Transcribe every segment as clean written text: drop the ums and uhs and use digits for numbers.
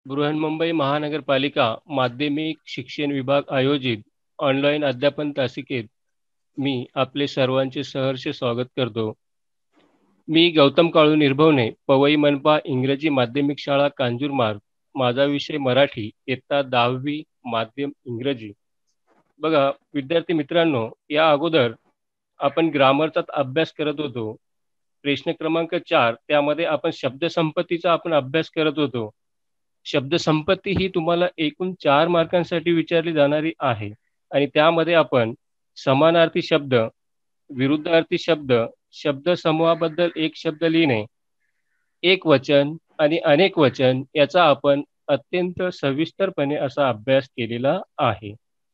बृहन्मुंबई महानगरपालिका माध्यमिक शिक्षण विभाग आयोजित ऑनलाईन अध्यापन तासिकेत मी आपले सर्वांचे सहर्ष स्वागत करतो. मी गौतम काळू निर्भवने, पवई मनपा इंग्रजी माध्यमिक शाळा कांजूरमार्ग. माझा विषय मराठी, इयत्ता 10वी माध्यम इंग्रजी. बघा विद्यार्थी मित्रांनो, या अगोदर आपण ग्रामरचा अभ्यास करत होतो. प्रश्न क्रमांक 4 त्यामध्ये आपण शब्दसंपत्तीचा आपण अभ्यास करत होतो. शब्दसंपत्ती ही तुम्हाला एकूण 4 मार्कांसाठी विचारली जाणारी आहे आणि त्यामध्ये आपण समानार्थी शब्द, विरुद्धार्थी शब्द, शब्द समूहाबद्दल एक शब्द लिहिणे, एक वचन आणि अनेक वचन याचा आपण अत्यंत सविस्तरपणे असा अभ्यास केलेला आहे.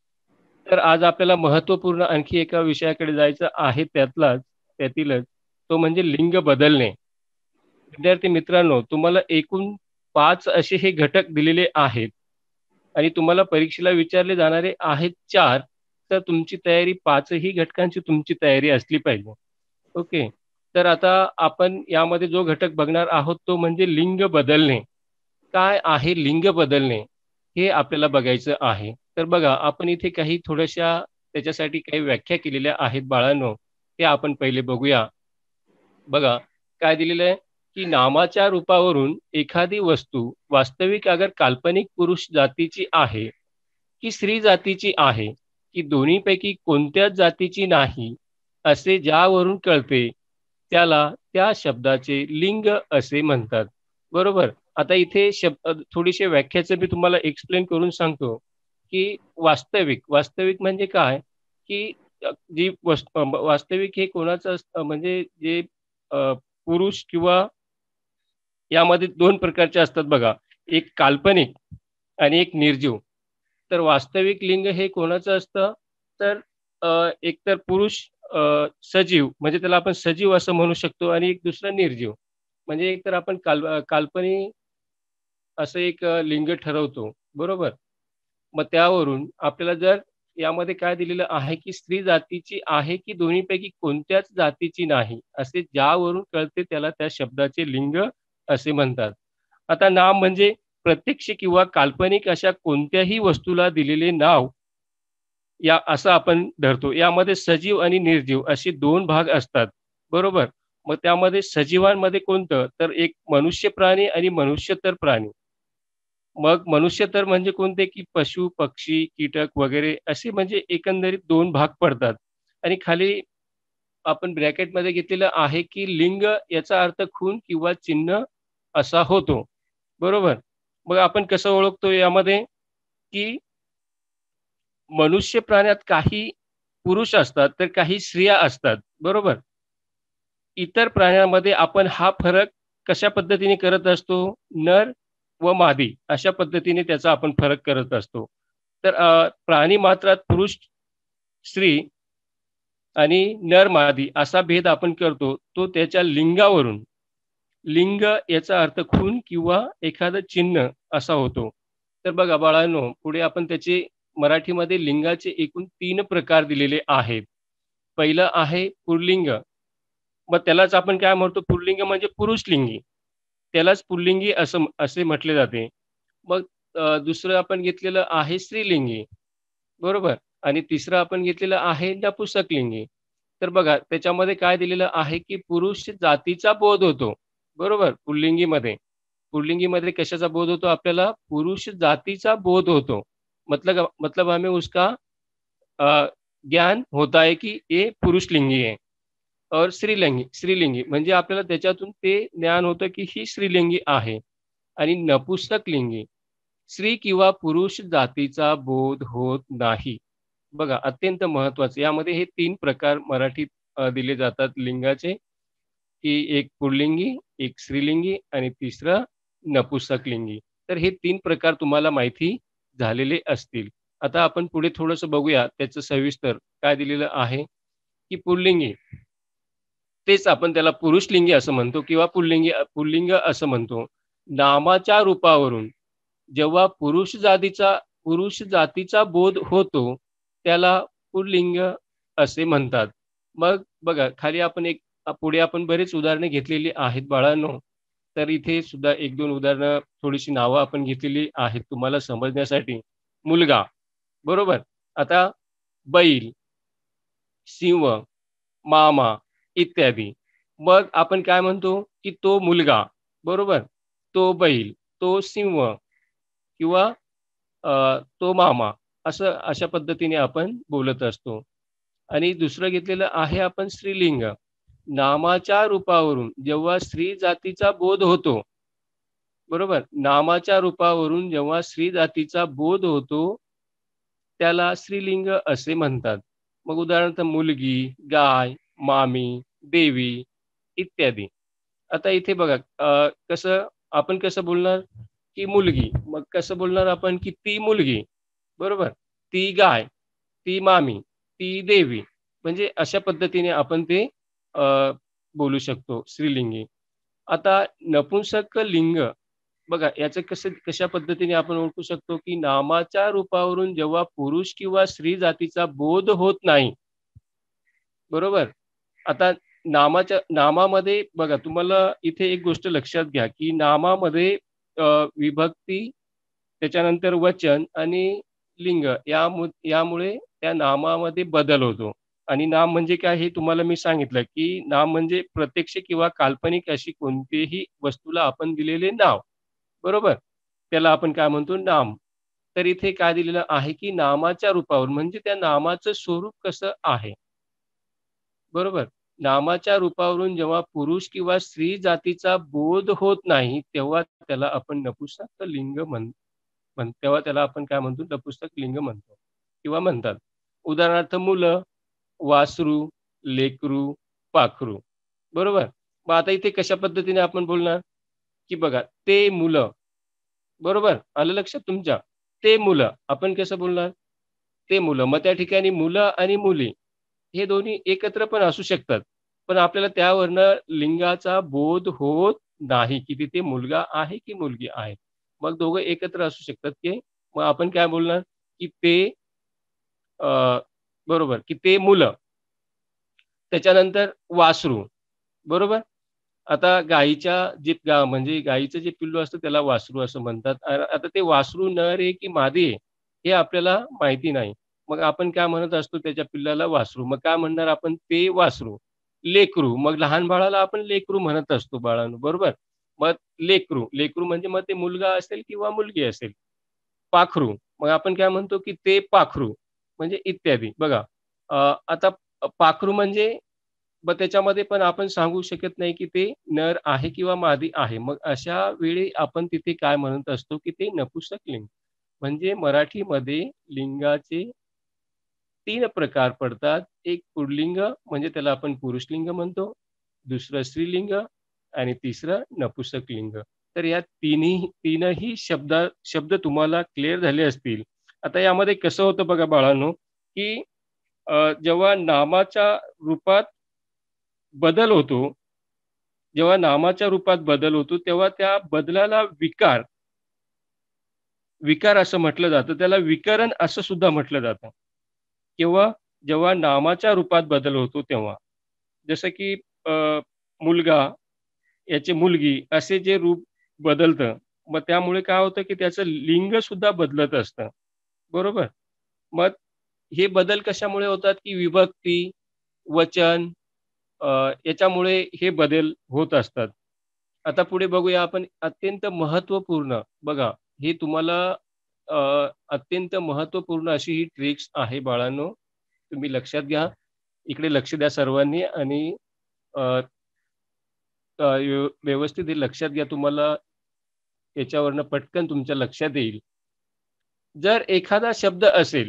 तर आज आपल्याला महत्त्वपूर्ण आणखी एका विषयाकडे जायचं आहे त्यातीलच तो म्हणजे लिंग बदलणे. विद्यार्थी मित्रांनो, तुम्हाला एकूण 5 असे हे घटक दिलेले आहेत आणि तुम्हाला परीक्षेला विचारले जाणारे आहेत 4. तर तुमची तयारी 5ही घटकांची तुमची तयारी असली पाहिजे. ओके. तर आता आपण यामध्ये जो घटक बघणार आहोत तो म्हणजे लिंग बदलणे. काय आहे लिंग बदलणे हे आपल्याला बघायचं आहे. तर बघा आपण इथे काही थोड्याशा त्याच्यासाठी काही व्याख्या केलेल्या आहेत बाळांनो. ते आपण पहिले बघूया. बघा काय दिलेलं आहे की नामाच्या रूपावरून एखादी वस्तू वास्तविक अगर काल्पनिक पुरुष जातीची आहे की स्त्री जातीची आहे की दोन्हीपैकी कोणत्याच जातीची नाही असे ज्यावरून कळते त्याला त्या शब्दाचे लिंग असे म्हणतात. बरोबर. आता इथे थोडीशी व्याख्याचं मी तुम्हाला एक्सप्लेन करून सांगतो की वास्तविक म्हणजे काय की जी वास्तविक हे कोणाचं असतं म्हणजे जे पुरुष किंवा यामध्ये 2 प्रकारचे असतात बघा. एक काल्पनिक आणि एक निर्जीव. तर वास्तविक लिंग हे कोणाचं असतं तर एक तर पुरुष सजीव म्हणजे त्याला आपण सजीव असं म्हणू शकतो आणि एक दुसरा निर्जीव. म्हणजे एक तर आपण काल्पनिक असं एक लिंग ठरवतो. बरोबर. मग त्यावरून आपल्याला जर यामध्ये काय दिलेलं आहे की स्त्री जातीची आहे की दोन्हीपैकी कोणत्याच जातीची नाही असे ज्यावरून कळते त्याला त्या शब्दाचे लिंग असे म्हणतात. आता नाम म्हणजे प्रत्यक्ष किंवा काल्पनिक अशा कोणत्याही वस्तूला दिलेले नाव या असं आपण धरतो. यामध्ये सजीव आणि निर्जीव असे 2 भाग असतात. बरोबर. मग त्यामध्ये सजीवांमध्ये कोणतं तर एक मनुष्य प्राणी आणि मनुष्यतर प्राणी. मग मनुष्यतर म्हणजे कोणते की पशु, पक्षी, कीटक वगैरे असे म्हणजे एकंदरीत 2 भाग पडतात. आणि खाली आपण ब्रॅकेटमध्ये घेतलेलं आहे की लिंग याचा अर्थ खून किंवा चिन्ह असा होतो. बरोबर. मग आपण कसं ओळखतो यामध्ये की मनुष्य प्राण्यात काही पुरुष असतात तर काही स्त्रिया असतात. बरोबर. इतर प्राण्यांमध्ये आपण हा फरक कशा पद्धतीने करत असतो नर व मादी अशा पद्धतीने त्याचा आपण फरक करत असतो. तर प्राणी मात्रात पुरुष स्त्री आणि नर मादी असा भेद आपण करतो तो त्याच्या लिंगावरून. लिंग याचा अर्थ खून किंवा एखादं चिन्ह असा होतो. तर बघा बाळांनो पुढे आपण त्याचे मराठीमध्ये लिंगाचे एकूण 3 प्रकार दिलेले आहेत. पहिलं आहे पुल्लिंग. मग त्यालाच आपण काय म्हणतो पुल्लिंग म्हणजे पुरुषलिंगी. त्यालाच पुल्लिंगी असे म्हटले जाते. मग दुसरं आपण घेतलेलं आहे स्त्रीलिंगी. बरोबर. आणि तिसरं आपण घेतलेलं आहे नपुंसकलिंगी. तर बघा त्याच्यामध्ये काय दिलेलं आहे की पुरुष जातीचा बोध होतो. बरोबर. पुल्लिंगीमध्ये कशाचा बोध होतो आपल्याला पुरुष जातीचा बोध होतो. मतलब हमें उसका ज्ञान होता है की ये पुरुषलिंगी है. और स्त्रीलिंगी म्हणजे आपल्याला त्याच्यातून ते ज्ञान होतं की ही स्त्रीलिंगी आहे. आणि नपुंसकलिंगी स्त्री किंवा पुरुष जातीचा बोध होत नाही. बघा अत्यंत महत्त्वाचं यामध्ये हे 3 प्रकार मराठीत दिले जातात लिंगाचे की एक पुल्लिंगी, एक स्त्रीलिंगी आणि तिसरं नपुंसकलिंगी. तर हे 3 प्रकार तुम्हाला माहिती झालेले असतील. आता आपण पुढे थोडंसं बघूया त्याचं सविस्तर काय दिलेलं आहे की पुल्लिंगी तेच आपण त्याला पुरुषलिंगी असं म्हणतो किंवा पुल्लिंग असं म्हणतो. नामाच्या रूपावरून जेव्हा पुरुष जातीचा बोध होतो त्याला पुल्लिंग असे म्हणतात. मग बघा खाली आपण पुढे आपण बरेच उदाहरणे घेतलेली आहेत बाळांनो. तर इथे सुद्धा एक दोन उदाहरणं, थोडीशी नावं आपण घेतलेली आहेत तुम्हाला समजण्यासाठी. मुलगा, बरोबर. आता बैल, सिंह, मामा इत्यादी. मग आपण काय म्हणतो, की तो मुलगा, बरोबर. तो बैल, तो सिंह किंवा तो मामा, असं अशा पद्धतीने आपण बोलत असतो. आणि दुसरं घेतलेलं आहे आपण स्त्रीलिंग. नामाच्या रूपावरून जेव्हा स्त्री जातीचा बोध होतो, बरोबर. नामाच्या रूपावरून जेव्हा स्त्री जातीचा बोध होतो, त्याला स्त्रीलिंग असे म्हणतात. मग उदाहरणार्थ मुलगी, गाय, मामी, देवी इत्यादी. आता इथे बघा, कसं आपण कसं बोलणार, की मुलगी. मग कसं बोलणार आपण, की ती मुलगी, बरोबर. ती गाय, ती मामी, ती देवी. म्हणजे अशा पद्धतीने आपण ते बोलू शकतो स्त्रीलिंगी. आता नपुंसक लिंग बघा, याचं कसं कशा पद्धतीने आपण ओळखू शकतो, की नामाच्या रूपावरून जेव्हा पुरुष किंवा स्त्री जातीचा बोध होत नाही, बरोबर. आता नामामध्ये बघा, तुम्हाला इथे एक गोष्ट लक्षात घ्या, की नामामध्ये विभक्ती, त्याच्यानंतर वचन आणि लिंग यामुळे त्या नामामध्ये बदल होतो. आणि नाम म्हणजे काय हे तुम्हाला मी सांगितलं, की नाम म्हणजे प्रत्यक्ष किंवा काल्पनिक अशी कोणतीही वस्तूला आपण दिलेले नाव. बरोबर? त्याला आपण काय म्हणतो, नाम. तर इथे काय दिलेलं आहे, की नामाच्या रूपावर म्हणजे त्या नामाचं स्वरूप कसं आहे. बरोबर. नामाच्या रूपावरून जेव्हा पुरुष किंवा स्त्री जातीचा बोध होत नाही, तेव्हा त्याला आपण नपुंसक लिंग तेव्हा त्याला आपण काय म्हणतो, नपुंसक लिंग म्हणतो किंवा म्हणतात. उदाहरणार्थ मुलं, वासरू, लेकरू, पाखरू. बरोबर. मग आता इथे कशा पद्धतीने आपण बोलणार, की बघा, ते मुलं. बरोबर. आलं लक्षात तुमच्या? ते मुलं. आपण कसं बोलणार? ते मुलं. मग त्या ठिकाणी मुलं आणि मुली हे दोन्ही एकत्र पण असू शकतात. पण आपल्याला त्यावरनं लिंगाचा बोध होत नाही, की तिथे मुलगा आहे की मुलगी आहे. मग दोघं एकत्र असू शकतात, की मग आपण काय बोलणार, की ते अ, बरोबर, की ते मुलं. त्याच्यानंतर वासरू. बरोबर. आता म्हणजे गाईचं जे पिल्लू असतं त्याला वासरू असं म्हणतात. आता ते वासरू नर आहे की मादी आहे, हे आपल्याला माहिती नाही. मग आपण काय म्हणत असतो त्याच्या पिल्लाला वासरू. मग काय म्हणणार आपण, ते वासरू. लेकरू, मग लहान बाळाला आपण लेकरू म्हणत असतो बाळांनो, बरोबर. मग लेकरू, लेकरू म्हणजे मग ते मुलगा असेल किंवा मुलगी असेल. पाखरू, मग आपण काय म्हणतो, की ते पाखरू म्हणजे इत्यादी. बघा, आता पाखरू म्हणजे मग त्याच्यामध्ये पण आपण सांगू शकत नाही, की ते नर आहे किंवा मादी आहे. मग अशा वेळी आपण तिथे काय म्हणत असतो, की ते नपुंसक लिंग. म्हणजे मराठीमध्ये लिंगाचे 3 प्रकार पडतात. एक पुल्लिंग म्हणजे त्याला आपण पुरुषलिंग म्हणतो. दुसरं स्त्रीलिंग आणि तिसरं नपुंसक लिंग. तर या तीनही शब्द तुम्हाला क्लिअर झाले असतील. आता यामध्ये कसं होतं बघा बाळांनो, की जेव्हा नामाच्या रूपात बदल होतो, जेव्हा नामाच्या रूपात बदल होतो, तेव्हा त्या बदलाला विकार असं म्हटलं जातं. त्याला विकरण असं सुद्धा म्हटलं जातं. किंवा जेव्हा नामाच्या रूपात बदल होतो तेव्हा. जसं की अ, मुलगा, याची मुलगी असे जे रूप बदलतं, मग त्यामुळे काय होतं, की त्याचं लिंग सुद्धा बदलत असतं. बरोबर? मग हे बदल कशामुळे होतात, की विभक्ती, वचन, अ, याच्यामुळे हे बदल होत असतात. आता पुढे बघूया आपण अत्यंत महत्त्वपूर्ण बघा, हे तुम्हाला अ, अत्यंत महत्त्वपूर्ण अशी ही ट्रिक्स आहे बाळांनो. तुम्ही लक्षात घ्या. इकडे लक्ष द्या सर्वांनी आणि अ, अ, व्यवस्थित हे लक्षात घ्या. तुम्हाला याच्यावरनं पटकन तुमच्या लक्षात येईल. जर एखादा शब्द असेल,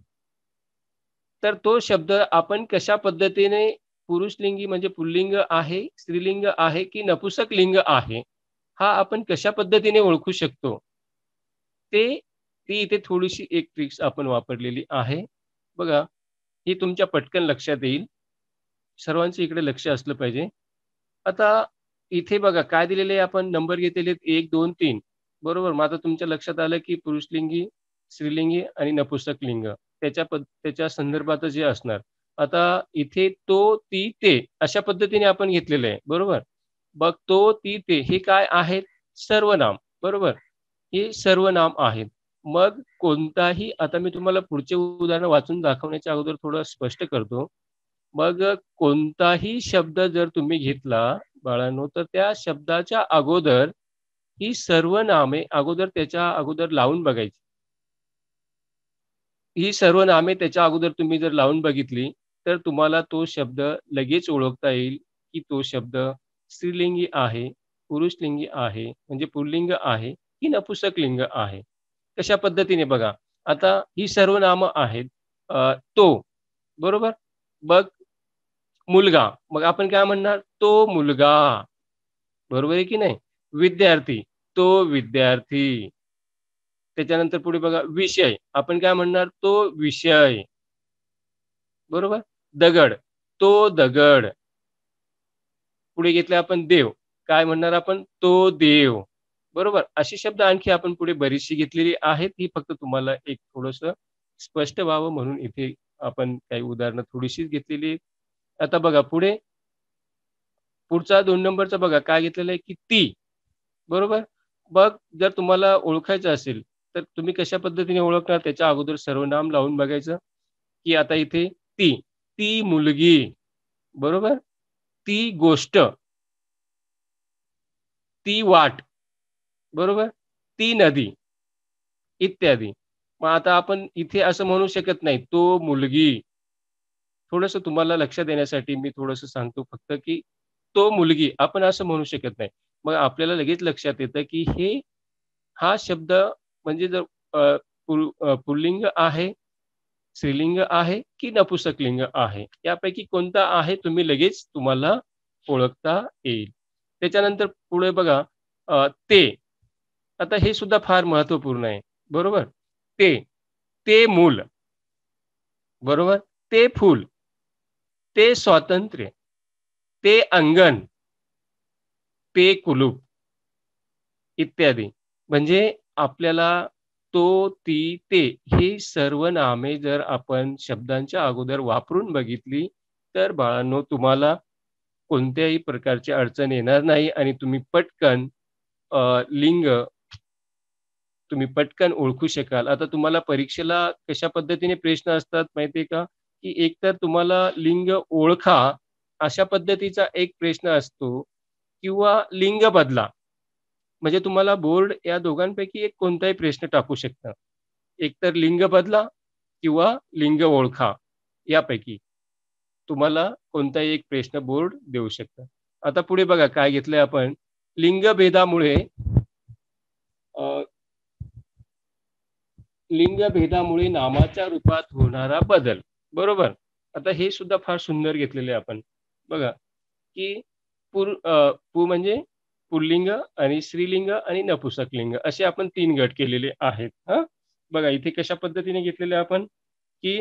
तर तो शब्द आपण कशा पद्धतीने पुरुषलिंगी म्हणजे पुल्लिंग आहे, स्त्रीलिंग आहे की नपुंसक लिंग आहे, हा आपण कशा पद्धतीने ओळखू शकतो? ते ती इथे थोडीशी एक ट्रिक्स आपण वापरलेली आहे. बघा, ही तुमच्या पटकन लक्षात येईल. सर्वांचं इकडे लक्ष असलं पाहिजे. आता इथे बघा काय दिलेले आहे, आपण नंबर घेतलेले आहेत 1, 2, 3 बरोबर. मग आता तुमच्या लक्षात आलं की पुरुषलिंगी, स्त्रीलिंगी आणि नपुंसक लिंग त्याच्या संदर्भात जे असणार. आता इथे तो, ती, ते अशा पद्धतीने आपण घेतलेलं आहे. बरोबर. मग तो, ती, ते हे काय आहेत? सर्वनाम. बरोबर? हे सर्वनाम आहेत. मग कोणताही, आता मी तुम्हाला पुढचे उदाहरण वाचून दाखवण्याच्या अगोदर थोडं स्पष्ट करतो. मग कोणताही शब्द जर तुम्ही घेतला बाळांनो, तर त्या शब्दाच्या अगोदर ही सर्वनामे अगोदर त्याच्या अगोदर लावून बघायची. ही सर्व नामे त्याच्या अगोदर तुम्ही जर लावून बघितली, तर तुम्हाला तो शब्द लगेच ओळखता येईल, की तो शब्द स्त्रीलिंगी आहे, पुरुषलिंगी आहे, म्हणजे पुल्लिंग आहे, की नपुंसकलिंग आहे. कशा पद्धतीने बघा, आता ही सर्व नामं आहेत. तो, बरोबर? मग मुलगा, मग आपण काय म्हणणार? तो मुलगा, बरोबर आहे की नाही? विद्यार्थी, तो विद्यार्थी. त्याच्यानंतर पुढे बघा विषय. आपण काय म्हणणार? तो विषय. बरोबर? दगड, तो दगड. पुढे घेतलं आपण देव. काय म्हणणार आपण? तो देव. बरोबर? अशी शब्द आणखी आपण पुढे बरीचशी घेतलेली आहेत. ही फक्त तुम्हाला एक थोडंसं स्पष्ट व्हावं म्हणून इथे आपण काही उदाहरणं थोडीशीच घेतलेली आहेत. आता बघा पुढे, पुढचा 2 नंबरचा बघा काय घेतलेलं आहे, की ती. बरोबर? मग जर तुम्हाला ओळखायचं असेल, तर तुम्ही कशा पद्धतीने ओळखणार? त्याच्या अगोदर सर्वनाम लावून बघायचं, की आता इथे ती, ती मुलगी, बरोबर? ती गोष्ट, ती वाट, बरोबर? ती नदी, इत्यादी. मग आता आपण इथे असं म्हणू शकत नाही, तो मुलगी. थोडंसं तुम्हाला लक्ष देण्यासाठी मी थोडंसं सांगतो फक्त, की तो मुलगी आपण असं म्हणू शकत नाही. मग आपल्याला लगेच लक्षात येतं, की हा शब्द म्हणजे जर पुल्लिंग आहे, स्त्रीलिंग आहे, की नपुंसकलिंग आहे. यापैकी कोणता आहे तुम्हाला ओळखता येईल. त्याच्यानंतर पुढे बघा, ते. आता हे सुद्धा फार महत्त्वपूर्ण आहे. बरोबर? ते, ते मूल, बरोबर? ते फूल, ते स्वातंत्र्य, ते अंगण, ते कुलूप, इत्यादी. म्हणजे आपल्याला तो, ती, ते ही सर्व नामे जर आपण शब्दांच्या अगोदर वापरून बघितली, तर बाळांनो तुम्हाला कोणत्याही प्रकारची अडचण येणार नाही आणि तुम्ही पटकन लिंग तुम्ही पटकन ओळखू शकाल. आता तुम्हाला परीक्षेला कशा पद्धतीने प्रश्न असतात माहिती आहे का? की एकतर तुम्हाला लिंग ओळखा, अशा पद्धतीचा एक प्रश्न असतो किंवा लिंग बदला. म्हणजे तुम्हाला बोर्ड या दोघांपैकी एक कोणताही प्रश्न टाकू शकतं. एकतर लिंग बदला किंवा लिंग ओळखा यापैकी तुम्हाला कोणताही एक प्रश्न बोर्ड देऊ शकतं. आता पुढे बघा काय घेतलंय आपण, लिंगभेदामुळे अ, लिंगभेदामुळे नामाच्या रूपात होणारा बदल. बरोबर? आता हे सुद्धा फार सुंदर घेतलेलं आहे आपण. बघा, की पु म्हणजे पुल्लिंग आणि स्त्रीलिंग आणि नपुंसकलिंग असे आपण 3 गट केलेले आहेत. हां. बघा इथे कशा पद्धतीने घेतलेले आपण, की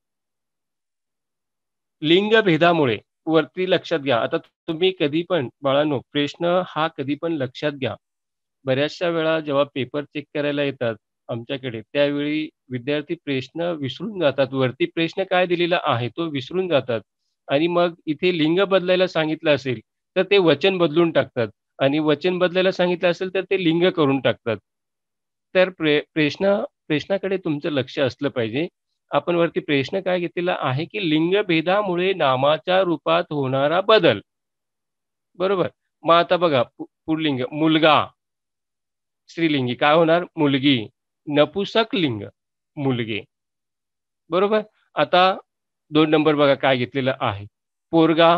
लिंगभेदामुळे वरती लक्षात घ्या. आता तुम्ही कधी पण बाळांनो प्रश्न हा कधी पण लक्षात घ्या. बऱ्याचशा वेळा जेव्हा पेपर चेक करायला येतात आमच्याकडे, त्यावेळी विद्यार्थी प्रश्न विसरून जातात. वरती प्रश्न काय दिलेला आहे तो विसरून जातात आणि मग इथे लिंग बदलायला सांगितलं असेल, तर ते वचन बदलून टाकतात आणि वचन बदलायला सांगितलं असेल, तर ते लिंग करून टाकतात. तर प्रश्नाकडे तुमचं लक्ष असलं पाहिजे. आपण वरती प्रश्न काय घेतलेला आहे, की लिंगभेदामुळे नामाच्या रूपात होणारा बदल. बरोबर? मग आता बघा पुल्लिंग मुलगा, स्त्रीलिंगी काय होणार? मुलगी. नपुंसकलिंग मुलगे. बरोबर? आता 2 नंबर बघा काय घेतलेलं आहे. पोरगा,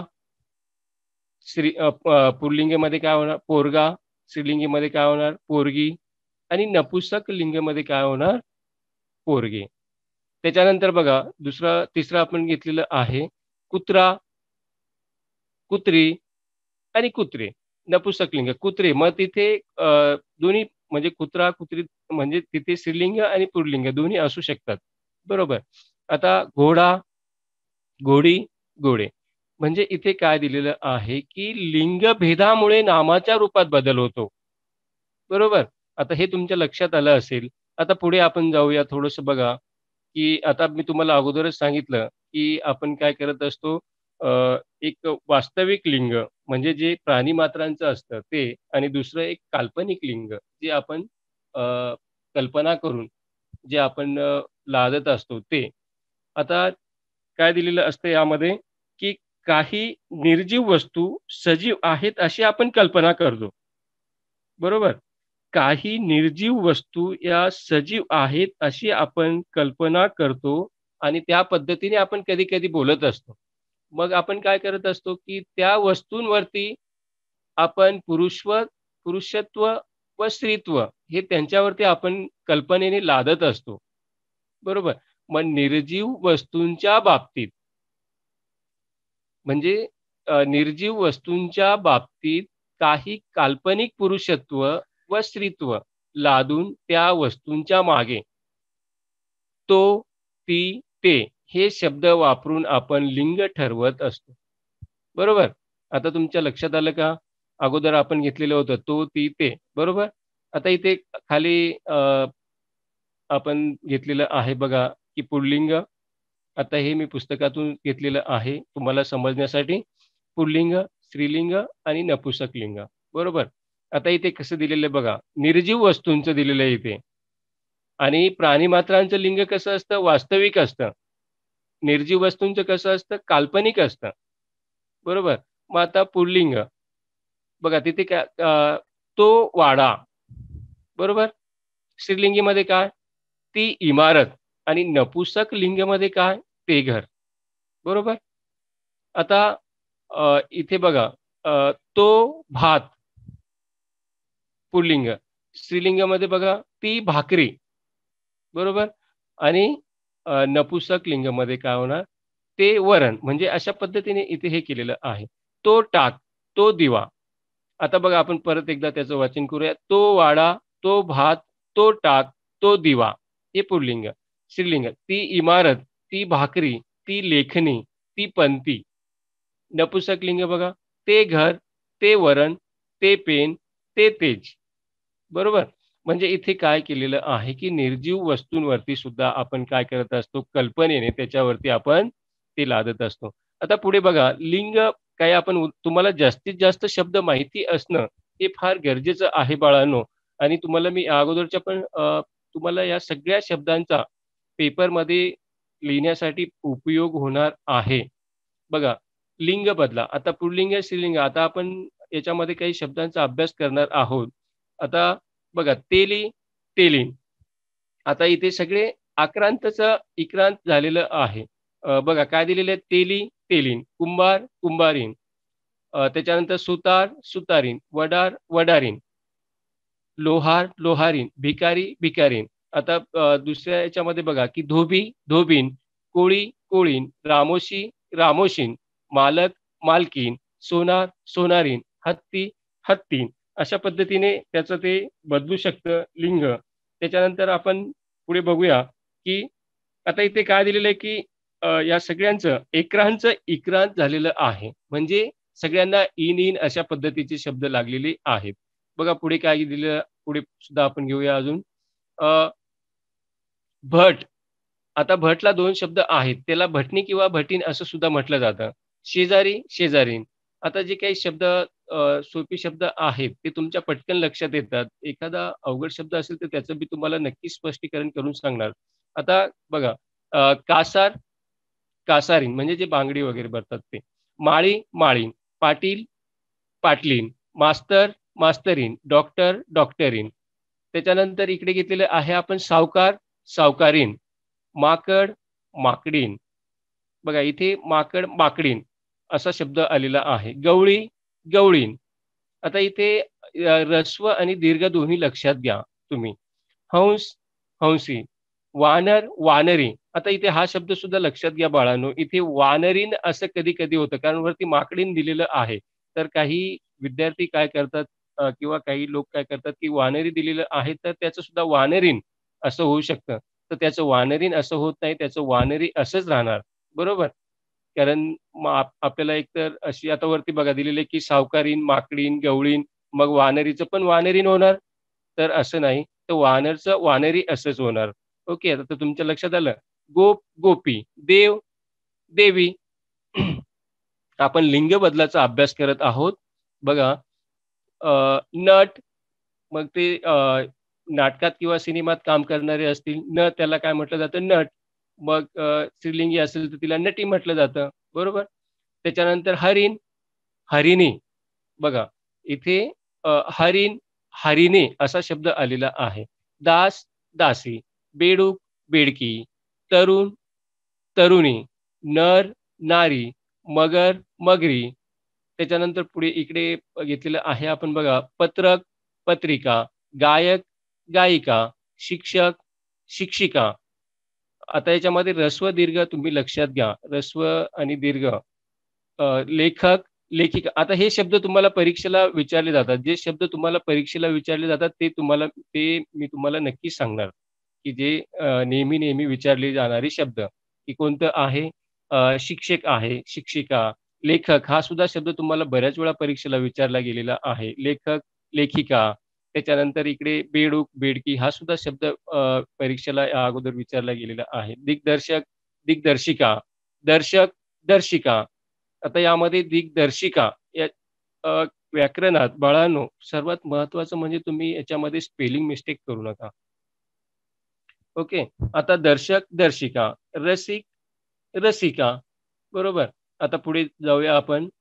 पुल्लिंगमध्ये काय होणार? पोरगा, स्त्रीलिंगीमध्ये काय होणार? पोरगी आणि नपुंसक लिंगमध्ये काय होणार? पोरगे. त्याच्यानंतर बघा तिसरं आपण घेतलेलं आहे कुत्रा, कुत्री आणि कुत्रे. नपुंसकलिंग कुत्रे. मग तिथे दोन्ही म्हणजे कुत्रा, कुत्री म्हणजे तिथे स्त्रीलिंग आणि पुल्लिंग दोन्ही असू शकतात. बरोबर. आता घोडा, घोडी, घोडे. म्हणजे इथे काय दिलेलं आहे, की लिंगभेदामुळे नामाच्या रूपात बदल होतो. बरोबर. आता हे तुमच्या लक्षात आलं असेल. आता पुढे आपण जाऊया थोडंसं बघा, की आता मी तुम्हाला अगोदरच सांगितलं, की आपण काय करत असतो, एक वास्तविक लिंग म्हणजे जे प्राणी मात्रांचं असतं ते आणि दुसरं एक काल्पनिक लिंग जे आपण अ, कल्पना करून जे आपण लादत असतो ते. आता काय दिलेलं असतं यामध्ये, की काही निर्जीव वस्तू सजीव आहेत अशी आपण कल्पना करतो. बरोबर? काही निर्जीव वस्तू या सजीव आहेत अशी आपण कल्पना करतो आणि त्या पद्धतीने आपण कधी-कधी बोलत असतो. मग आपण काय करत असतो, की त्या वस्तूंवरती आपण पुरुषत्व व स्त्रीत्व हे त्यांच्यावरती आपण कल्पनेने लादत असतो. बरोबर? मग निर्जीव वस्तूंच्या बाबतीत म्हणजे निर्जीव वस्तूंच्या बाबतीत काही काल्पनिक पुरुषत्व व स्त्रीत्व लादून त्या वस्तूंच्या मागे तो, ती, ते हे शब्द वापरून आपण लिंग ठरवत असतो. बरोबर? आता तुमच्या लक्षात आलं का? अगोदर आपण घेतलेलं होतं तो, ती, ते. बरोबर? आता इथे खाली आपण घेतलेलं आहे बघा, की पुल्लिंग. आता हे मी पुस्तकातून घेतलेलं आहे तुम्हाला समजण्यासाठी. पुल्लिंग, स्त्रीलिंग आणि नपुंसकलिंग. बरोबर? आता इथे कसं दिलेलं आहे बघा, निर्जीव वस्तूंचं दिलेलं आहे इथे आणि प्राणीमात्रांचं लिंग कसं असतं? वास्तविक असतं. निर्जीव वस्तूंचं कसं असतं? काल्पनिक असतं. बरोबर? मग आता पुल्लिंग बघा तिथे काय तो वाडा. बरोबर? स्त्रीलिंगीमध्ये काय? ती इमारत आणि नपुंसक लिंगमध्ये काय? ते घर. बरोबर? आता इथे बघा तो भात पुल्लिंग. स्त्रीलिंगामध्ये बघा ती भाकरी. बरोबर? आणि नपुंसक लिंगामध्ये काय होणार? ते वरण. म्हणजे अशा पद्धतीने इथे हे केलेलं आहे. तो टाक, तो दिवा. आता बघा आपण परत एकदा त्याचं वाचन करूया. तो वाडा, तो भात, तो टाक, तो दिवा. हे पुल्लिंग. स्त्रीलिंग. ती इमारत, ती भाकरी, ती लेखणी, ती पंथी. नपुंसकलिंग बघा, ते घर, ते वरण, ते पेन, ते तेज. बरोबर? म्हणजे इथे काय केलेलं आहे, की निर्जीव वस्तूंवरती सुद्धा आपण काय करत असतो, कल्पनेने त्याच्यावरती आपण ते लादत असतो. आता पुढे बघा, लिंग काही आपण तुम्हाला जास्तीत जास्त शब्द माहिती असणं हे फार गरजेचं आहे बाळांनो आणि तुम्हाला मी अगोदरच्या पण तुम्हाला या सगळ्या शब्दांचा पेपरमध्ये लिहिण्यासाठी उपयोग होणार आहे. बघा, लिंग बदला. आता पुल्लिंग, स्त्रीलिंग. आता आपण याच्यामध्ये काही शब्दांचा अभ्यास करणार आहोत. आता बघा, तेली, तेलीन. आता इथे सगळे आक्रांतचं इक्रांत झालेलं आहे. बघा काय दिलेलं आहे? तेली, तेलीन. कुंभार, कुंभारीन. त्याच्यानंतर सुतार, सुतारीन. वडार, वडारीन. लोहार, लोहारीन. भिकारी, भिकारीन. आता दुसऱ्या याच्यामध्ये बघा, की धोबी, धोबीन. कोळी, कोळीन. रामोशी, रामोशीन. मालक, मालकीन. सोनार, सोनारीन. हत्ती, हत्तीन. अशा पद्धतीने त्याचं ते बदलू शकतं लिंग. त्याच्यानंतर आपण पुढे बघूया, की आता इथे काय दिलेलं आहे, की या सगळ्यांचं एकरांचं इक्रांत झालेलं आहे. म्हणजे सगळ्यांना इन, इन अशा पद्धतीचे शब्द लागलेले आहेत. बघा पुढे काय दिलेलं पुढे सुद्धा आपण घेऊया अजून. अ, भट. आता भटला 2 शब्द आहेत. त्याला भटणी किंवा भटीण असं सुद्धा म्हटलं जातं. शेजारी, शेजारीण. आता जे काही शब्द सोपे शब्द आहेत, ते तुमच्या पटकन लक्षात येतात. एखादा अवघड शब्द असेल, तर त्याचं मी तुम्हाला नक्कीच स्पष्टीकरण करून सांगणार. आता बघा, कासार, कासारीन म्हणजे जे बांगडी वगैरे भरतात ते. माळी, माळीण. पाटील, पाटलीन. मास्तर, मास्तरीन. डॉक्टर, डॉक्टरीन. त्याच्यानंतर इकडे घेतलेलं आहे आपण सावकार, सावकारीन. माकड, माकडीन. बघा इथे माकड, माकडीन असा शब्द आलेला आहे. गवळी, गवळीन. आता इथे ऱ्हस्व आणि दीर्घ दोन्ही लक्षात घ्या तुम्ही. हंस, हंसी. वानर, वानरी. आता इथे हा शब्द सुद्धा लक्षात घ्या बाळांनो. इथे वानरीन असं कधी-कधी होतं कारण वरती माकडीन दिलेलं आहे. तर काही विद्यार्थी काय करतात किंवा काही लोक काय करतात, की वानरी दिलेलं आहे तर त्याचं सुद्धा वानरीन असं होऊ शकतं. तर त्याचं वानरीन असं होत नाही, त्याचं वानरी असंच राहणार. बरोबर? कारण मग आपल्याला एकतर अशी आता वरती बघा दिलेलं आहे, की सावकारीन, माकडीन, गवळीन, मग वानरीचं पण वानरीन होणार. तर असं नाही. तर वानरचं वानरी असंच होणार. ओके. आता तुमच्या लक्षात आलं. गोप, गोपी. देव, देवी. आपण लिंग बदलाचा अभ्यास करत आहोत. बघा, नट, मग ते नाटकात किंवा सिनेमात काम करणारे असतील, त्याला काय म्हटलं जातं? नट. मग स्त्रीलिंगी असेल तर तिला नटी म्हटलं जातं. बरोबर? त्याच्यानंतर हरीण, हरिणी. बघा, इथे हरीण, हरिणी असा शब्द आलेला आहे. दास, दासी, बेडूक, बेडकी, तरुण, तरुणी, नर, नारी, मगर, मगरी. त्याच्यानंतर पुढे इकडे घेतलेलं आहे आपण बघा, पत्रक, पत्रिका, गायक, गायिका, शिक्षक, शिक्षिका. आता याच्यामध्ये ऱ्हस्व, दीर्घ तुम्ही लक्षात घ्या. ऱ्हस्व आणि दीर्घ. लेखक, लेखिका. आता हे शब्द तुम्हाला परीक्षेला विचारले जातात. जे शब्द तुम्हाला परीक्षेला विचारले जातात ते मी तुम्हाला नक्कीच सांगणार, की जे नेहमी विचारले जाणारे शब्द, की कोणतं आहे? शिक्षक आहे, शिक्षिका, लेखक हा सुद्धा शब्द तुम्हाला बऱ्याच वेळा परीक्षेला विचारला गेलेला आहे. लेखक, लेखिका. त्याच्यानंतर इकडे बेडूक, बेडकी हा सुद्धा शब्द परीक्षेला या अगोदर विचारला गेलेला आहे. दिग्दर्शक, दिग्दर्शिका, दर्शक, दर्शिका. आता यामध्ये दिग्दर्शिका या अ, व्याकरणात बाळांनो सर्वात महत्त्वाचं म्हणजे तुम्ही याच्यामध्ये स्पेलिंग मिस्टेक करू नका. ओके. आता दर्शक, दर्शिका, रसिक, रसिका. बरोबर. आता पुढे जाऊया आपण.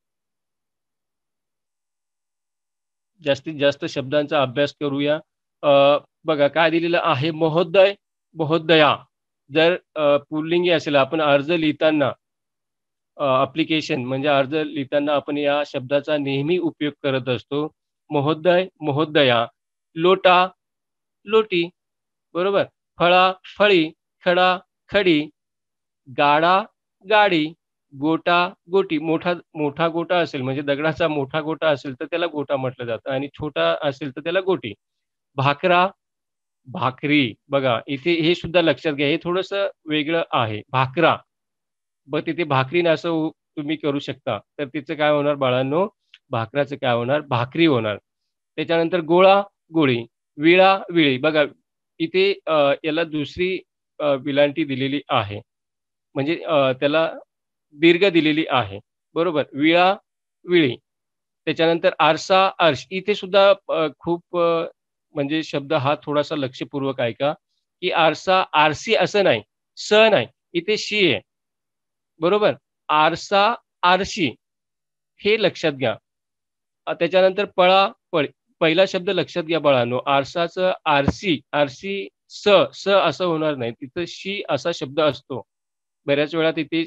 जास्तीत जास्त शब्दांचा अभ्यास करूया. बघा काय दिलेलं आहे? महोदय, महोदया. जर पुल्लिंगी असेल, आपण अर्ज लिहिताना ॲप्लिकेशन म्हणजे अर्ज लिहिताना आपण या शब्दाचा नेहमी उपयोग करत असतो. महोदय, महोदया, लोटा, लोटी. बरोबर. फळा, फळी, खडा, खडी, गाडा, गाडी, गोटा, गोटी. मोठा मोठा गोटा असेल म्हणजे दगडाचा मोठा गोटा असेल तर त्याला गोटा म्हटलं जातं आणि छोटा असेल तर त्याला गोटी. भाकरा, भाकरी. बघा इथे हे सुद्धा लक्षात घ्या. हे थोडंसं वेगळं आहे. भाकरा. मग तिथे भाकरीनं असं तुम्ही करू शकता. तर तिचं काय होणार बाळांनो? भाकराचं काय होणार? भाकरी होणार. त्याच्यानंतर गोळा, गोळी, विळा, विळी. बघा इथे याला दुसरी विलांटी दिलेली आहे. म्हणजे त्याला दीर्घ दिलेली आहे. बरोबर. विळा, विळी. त्याच्यानंतर आरसा, अर्श. इथे सुद्धा खूप म्हणजे शब्द हा थोडासा लक्षपूर्वक ऐका, की आरसा, आरसी असं नाही. नाही. इथे शी आहे. बरोबर. आरसा, आरशी हे लक्षात घ्या. त्याच्यानंतर पळा, पळ. पहिला शब्द लक्षात घ्या बाळांनो. आरसाचं आरसी, आरसी स असं होणार नाही. तिथं शी असा शब्द असतो. बऱ्याच वेळा तिथे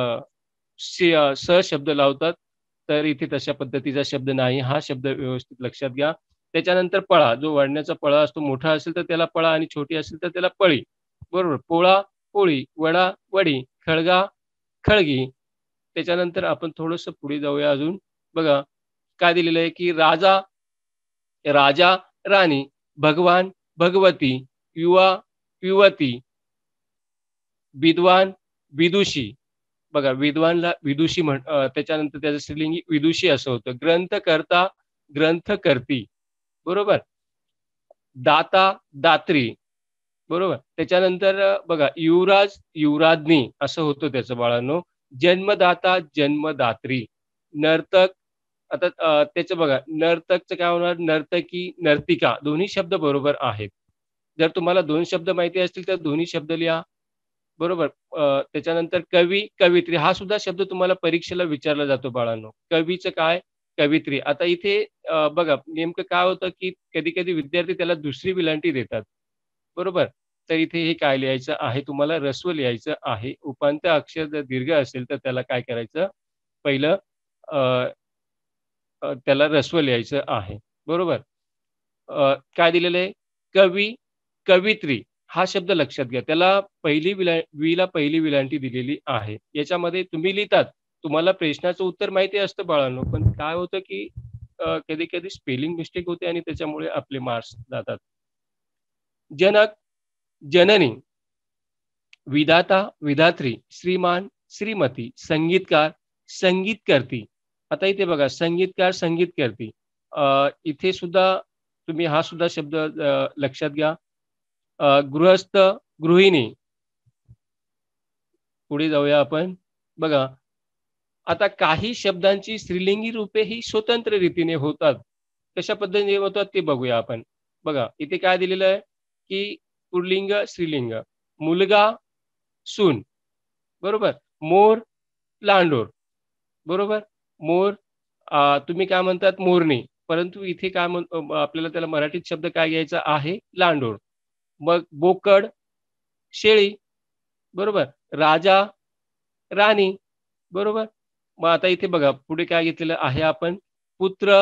स शब्द लावतात. तर इथे तशा पद्धतीचा शब्द नाही. हा शब्द व्यवस्थित लक्षात घ्या. त्याच्यानंतर पळा. जो वळण्याचा पळा असतो मोठा असेल तर त्याला पळा आणि छोटी असेल तर त्याला पळी. बरोबर. पोळा, पोळी, वडा, वडी, खळगा, खळगी. त्याच्यानंतर आपण थोडंसं पुढे जाऊया अजून. बघा काय दिलेलं आहे, की राजा, राजा, राणी, भगवान, भगवती, युवा, युवती, विद्वान, विदुषी. बघा विद्वानला विदुषी त्याच्यानंतर त्याचं स्त्रीलिंगी विदुषी असं होतं. ग्रंथकर्ता, ग्रंथकर्ती. बरोबर. दाता, दात्री. बरोबर. त्याच्यानंतर बघा युवराज, युवराज्ञी असं होतं त्याचं बाळांनो. जन्मदाता, जन्मदात्री. नर्तक, आता त्याचं बघा नर्तकचं काय होणार? नर्तकी, नर्तिका. दोन्ही शब्द बरोबर आहेत. जर तुम्हाला 2 शब्द माहिती असतील तर दोन्ही शब्द लिहा. बरोबर. त्याच्यानंतर कवी, कवियत्री हा सुद्धा शब्द तुम्हाला परीक्षेला विचारला जातो बाळांनो. कवीचं काय? कवियत्री. आता इथे बघा नेमकं काय होतं, की कधी-कधी विद्यार्थी त्याला दुसरी विलांटी देतात. बरोबर. तर इथे हे काय लिहायचं आहे तुम्हाला? ऱ्हस्व लिहायचं आहे. उपांत्य अक्षर जर दीर्घ असेल तर त्याला काय करायचं? पहिलं अ, त्याला ऱ्हस्व लिहायचं आहे. बरोबर. काय दिलेलं आहे? कवी, कवियत्री हा शब्द लक्षात घ्या. त्याला वीला पहिली विलांटी दिलेली आहे. याच्यामध्ये तुम्ही लिहितात. तुम्हाला प्रश्नाचं उत्तर माहिती असतं बाळांनो, पण काय होतं, की कधी-कधी स्पेलिंग मिस्टेक होते आणि त्याच्यामुळे आपले मार्क्स जातात. जनक, जननी, विधाता, विधात्री, श्रीमान, श्रीमती, संगीतकार, संगीतकर्ती. आता इथे बघा संगीतकार, संगीतकर्ती. इथे सुद्धा तुम्ही हा सुद्धा शब्द लक्षात घ्या. गृहस्थ, गृहिणी. पुढे जाऊया आपण. बघा आता काही शब्दांची स्त्रीलिंगी रूपे ही स्वतंत्र रीतीने होतात. कशा पद्धतीने होतात ते बघूया आपण. बघा इथे काय दिलेलं आहे, की पुल्लिंग, स्त्रीलिंग. मुलगा, सून. बरोबर. मोर, लांडोर. बरोबर. मोर तुम्ही काय म्हणतात मोरणी. परंतु इथे काय आपल्याला त्याला मराठीत शब्द काय घ्यायचा आहे? लांडोर. मग बोकड, शेळी. बरोबर. राजा, राणी. बरोबर. मग आता इथे बघा पुढे काय घेतलेलं आहे आपण? पुत्र,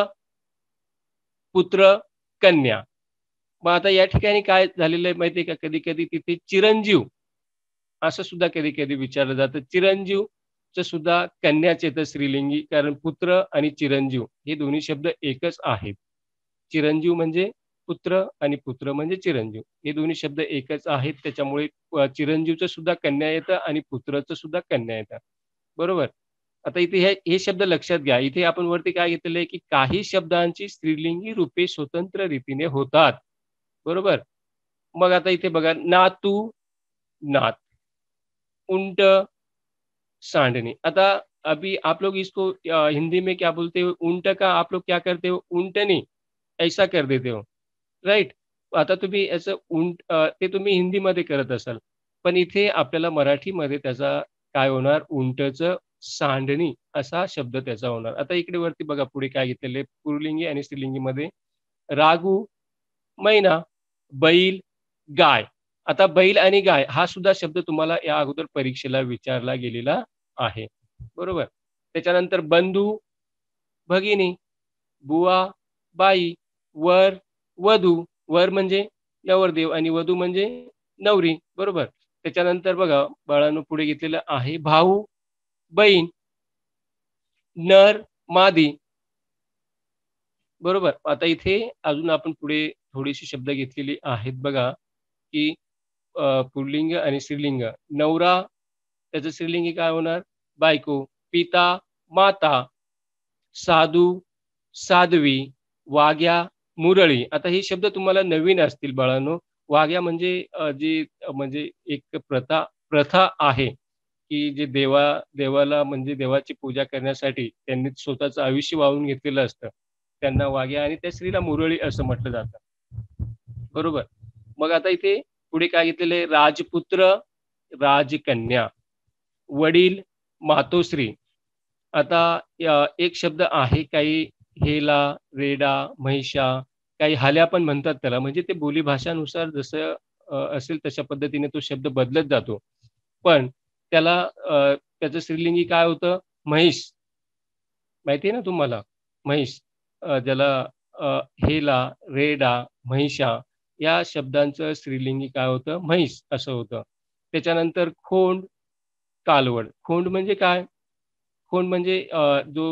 पुत्र, कन्या. मग आता या ठिकाणी काय झालेलं आहे माहिती आहे का? कधी-कधी तिथे चिरंजीव असं सुद्धा कधी-कधी विचारलं जातं. चिरंजीवचं सुद्धा कन्याच येतं स्त्रीलिंगी कारण पुत्र आणि चिरंजीव हे दोन्ही शब्द एकच आहेत. चिरंजीव म्हणजे पुत्र आणि पुत्र म्हणजे चिरंजीव. हे दोन्ही शब्द एकच आहेत. त्याच्यामुळे चिरंजीवचं सुद्धा कन्या येतं आणि पुत्राचं सुद्धा कन्या येतं. बरोबर. आता इथे हे शब्द लक्षात घ्या. इथे आपण वरती काय घेतलेलं आहे, की काही शब्दांची स्त्रीलिंगी रूपे स्वतंत्र रीतीने होतात. बरोबर. मग आता इथे बघा नातू, नात. ऊंट, सांडनी. आता अभी आप लोग इसको हिंदी में क्या बोलते हो? ऊंट का आप लोग क्या करते हो? ऊंटनी ऐसा कर देते हो. राइट? आता तुम्ही याचं ते तुम्ही हिंदीमध्ये करत असाल. पण इथे आपल्याला मराठीमध्ये त्याचा काय होणार? उंटचं सांडणी असा शब्द त्याचा होणार. आता इकडे वरती बघा पुढे काय घेतलेलं आहे पुल्लिंगी आणि स्त्रीलिंगीमध्ये रागू, मैना, बैल, गाय. आता बैल आणि गाय हा सुद्धा शब्द तुम्हाला या अगोदर परीक्षेला विचारला गेलेला आहे. बरोबर. त्याच्यानंतर बंधू, भगिनी, बुवा, बाई, वर, वधू. वर म्हणजे नवरदेव आणि वधू म्हणजे नवरी. बरोबर. त्याच्यानंतर बघा बाळांनो पुढे घेतलेलं आहे भाऊ, बहीण, नर, मादी. बरोबर. आता इथे अजून आपण पुढे थोडीशी शब्द घेतलेली आहेत बघा, की पुल्लिंग आणि स्त्रीलिंग. नवरा त्याचं स्त्रीलिंगी काय होणार? बायको. पिता, माता. साधू, साध्वी, वाघ्या, मुरळी. आता हे शब्द तुम्हाला नवीन असतील बाळांनो. वाघ्या म्हणजे जी म्हणजे एक प्रथा प्रथा आहे, की जे देवाला म्हणजे देवाची पूजा करण्यासाठी त्यांनी स्वतःचं आयुष्य वाहून घेतलेलं असतं. त्यांना वाघ्या आणि त्या स्त्रीला मुरळी असं म्हटलं जातं. बरोबर. मग आता इथे पुढे काय घेतलेलं आहे? राजपुत्र, राजकन्या, वडील, मातोश्री. आता एक शब्द आहे काही हेला, रेडा, महिषा, काही हाल्या पण म्हणतात त्याला. म्हणजे ते बोलीभाषानुसार जसं असेल तशा पद्धतीने तो शब्द बदलत जातो. पण त्याला त्याचं स्त्रीलिंगी काय होतं? म्हैस. माहिती आहे ना तुम्हाला? म्हैस. ज्याला अ, हेला, रेडा, महिषा या शब्दांचं स्त्रीलिंगी काय होतं? म्हैस असं होतं. त्याच्यानंतर खोंड, कालवड. खोंड म्हणजे काय? खोंड म्हणजे जो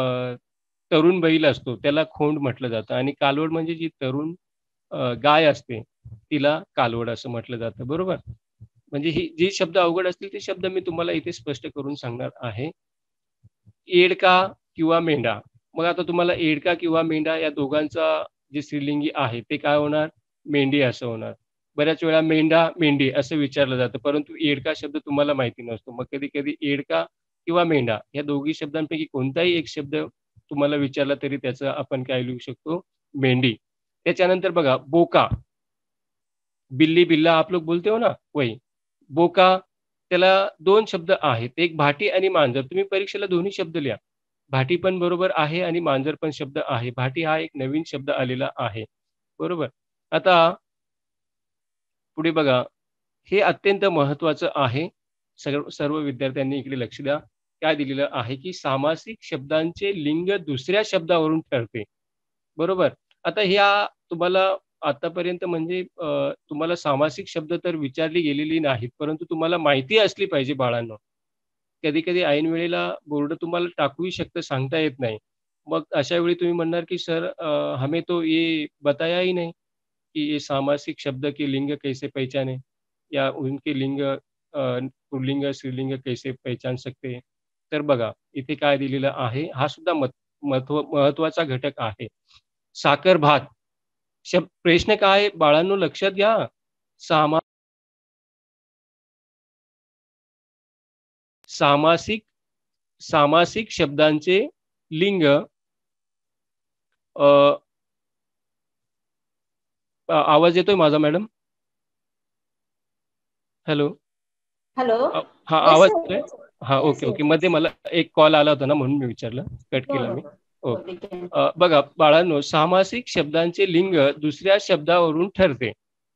तरुण बैल असतो त्याला खोंड म्हटलं जातं आणि कालवड म्हणजे जी तरुण गाय असते, तिला कालवड असं म्हटलं जातं. बरोबर? म्हणजे ही जी शब्द अवघड असतील ते शब्द मी तुम्हाला इथे स्पष्ट करून सांगणार आहे. एडका किंवा मेंढा. मग आता तुम्हाला एडका किंवा मेंढा या दोघांचा जे स्त्रीलिंगी आहे ते काय होणार? मेंढी असं होणार. बऱ्याच वेळा मेंढा, मेंढी असं विचारलं जातं. परंतु एडका शब्द तुम्हाला माहिती नसतो. मग कधी-कधी एडका किंवा मेंढा या दोघी शब्दांपैकी कोणताही एक शब्द तुम्हाला विचारला तरी त्याचं आपण काय लिहू शकतो? मेंढी. त्याच्यानंतर बघा बोका. बिल्ली, बिल्ला आप लोग बोलते हो ना? वही. बोका त्याला 2 शब्द आहेत. एक भाटी आणि मांजर. तुम्ही परीक्षेला दोन्ही शब्द लिहा. भाटी पण बरोबर आहे आणि मांजर पण शब्द आहे. भाटी हा एक नवीन शब्द आलेला आहे. बरोबर. आता पुढे बघा, हे अत्यंत महत्त्वाचं आहे. सर्व विद्यार्थ्यांनी इकडे लक्ष द्या. काय दिलेलं आहे, की सामासिक शब्दांचे लिंग दुसऱ्या शब्दावरून ठरते. बरोबर. आता ह्या तुम्हाला आतापर्यंत म्हणजे तुम्हाला सामासिक शब्द तर विचारली गेलेली नाहीत, परंतु तुम्हाला माहिती असली पाहिजे बाळांनो. कधी-कधी ऐन वेळेला बोर्ड तुम्हाला टाकूही शकतं, सांगता येत नाही. मग अशा वेळी तुम्ही म्हणणार, की "सर हमें तो ये बताया ही नहीं, कि ये सामासिक शब्द के लिंग कैसे पहचाने या उनके लिंग पुल्लिंग, स्त्रीलिंग कैसे पहचान सकते हैं?" तर बघा, इथे काय दिलेलं आहे, हा सुद्धा महत्त्वाचा घटक आहे. साखर भात. प्रश्न काय आहे बाळांनो लक्षात घ्या. सामा सामासिक सामासिक शब्दांचे लिंग आवाज येतोय माझा मॅडम? हॅलो. हॅलो. हा, आवाज येतोय? हा, ओके. मध्ये मला एक कॉल आला होता ना, म्हणून मी विचारलं, कट केला मी. ओके. बघा बाळांनो, सामासिक शब्दांचे लिंग दुसऱ्या शब्दावरून ठरते.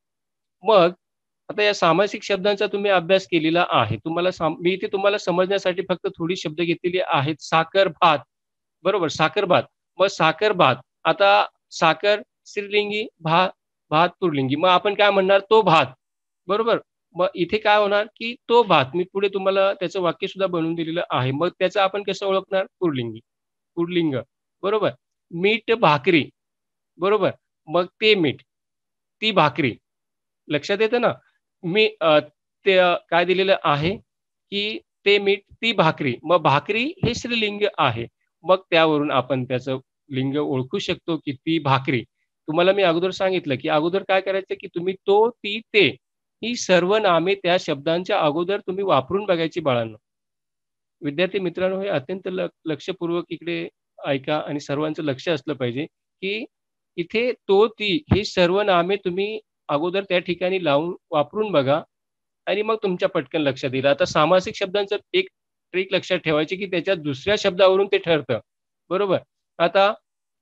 मग आता या सामासिक शब्दांचा तुम्ही अभ्यास केलेला आहे. मी इथे तुम्हाला समजण्यासाठी फक्त थोडी शब्द घेतलेली आहेत. साखर भात, बरोबर, साखर भात. मग साखर भात, आता साखर स्त्रीलिंगी, भात पुल्लिंगी. मग आपण काय म्हणणार? तो भात, बरोबर. मग इथे काय होणार की तो भात, मी पुढे तुम्हाला त्याचं वाक्य सुद्धा बनवून दिलेलं आहे. मग त्याचं आपण कसं ओळखणार? पुल्लिंगी, पुल्लिंग, बरोबर. मीठ भाकरी, बरोबर. मग ते मीठ, ती भाकरी. लक्षात येतं ना? मी ते काय दिलेलं आहे की ते मीठ, ती भाकरी. मग भाकरी हे स्त्रीलिंग आहे. मग त्यावरून आपण त्याचं लिंग ओळखू शकतो की ती भाकरी. तुम्हाला मी अगोदर सांगितलं की अगोदर काय करायचं की तुम्ही तो, ती, ते ही सर्व नामे त्या शब्दांच्या अगोदर तुम्ही वापरून बघायची बाळांनो. विद्यार्थी मित्रांनो, हे अत्यंत लक्षपूर्वक इकडे ऐका आणि सर्वांचं लक्ष असलं पाहिजे की इथे तो, ती ही सर्व नामे तुम्ही अगोदर त्या ठिकाणी लावून वापरून बघा आणि मग तुमच्या पटकन लक्षात येईल. आता सामासिक शब्दांचं एक ट्रिक लक्षात ठेवायची की त्याच्या दुसऱ्या शब्दावरून ते ठरतं, बरोबर. आता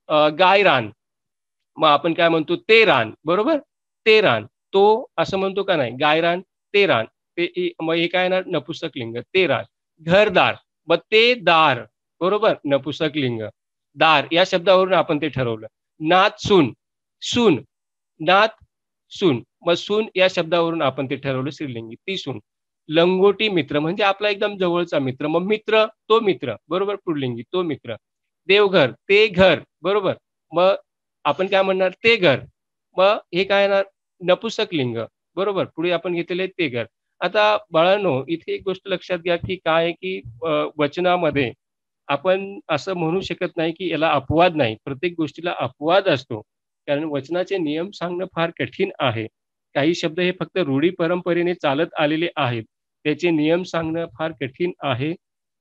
गाय रान, मग आपण काय म्हणतो? ते रान, बरोबर. ते रान, तो असं म्हणतो का नाही? गाय रान, ते रान. मग हे काय येणार? नपुसक लिंग, ते रान. घरदार, मग ते दार, बरोबर, नपुसक लिंग. दार या शब्दावरून आपण ते ठरवलं. नात सून, सून, नात सून, मग सून या शब्दावरून आपण ते ठरवलं स्त्रीलिंगी, ती सून. लंगोटी मित्र म्हणजे आपला एकदम जवळचा मित्र. मग मित्र, तो मित्र, बरोबर, पुल्लिंगी, तो मित्र. देवघर, ते घर, बरोबर. मग आपण काय म्हणणार? ते घर. मग हे काय येणार? नपुसक लिंग, बरोबर. पुढे आपण घेतलेले ते घर. आता बाळांनो, इथे एक गोष्ट लक्षात घ्या की काय आहे की वचनामध्ये आपण असं म्हणू शकत नाही की याला अपवाद नाही. प्रत्येक गोष्टीला अपवाद असतो. कारण वचनाचे नियम सांगणं फार कठीण आहे. काही शब्द हे फक्त रूढी परंपरेने चालत आलेले आहेत. त्याचे नियम सांगणं फार कठीण आहे.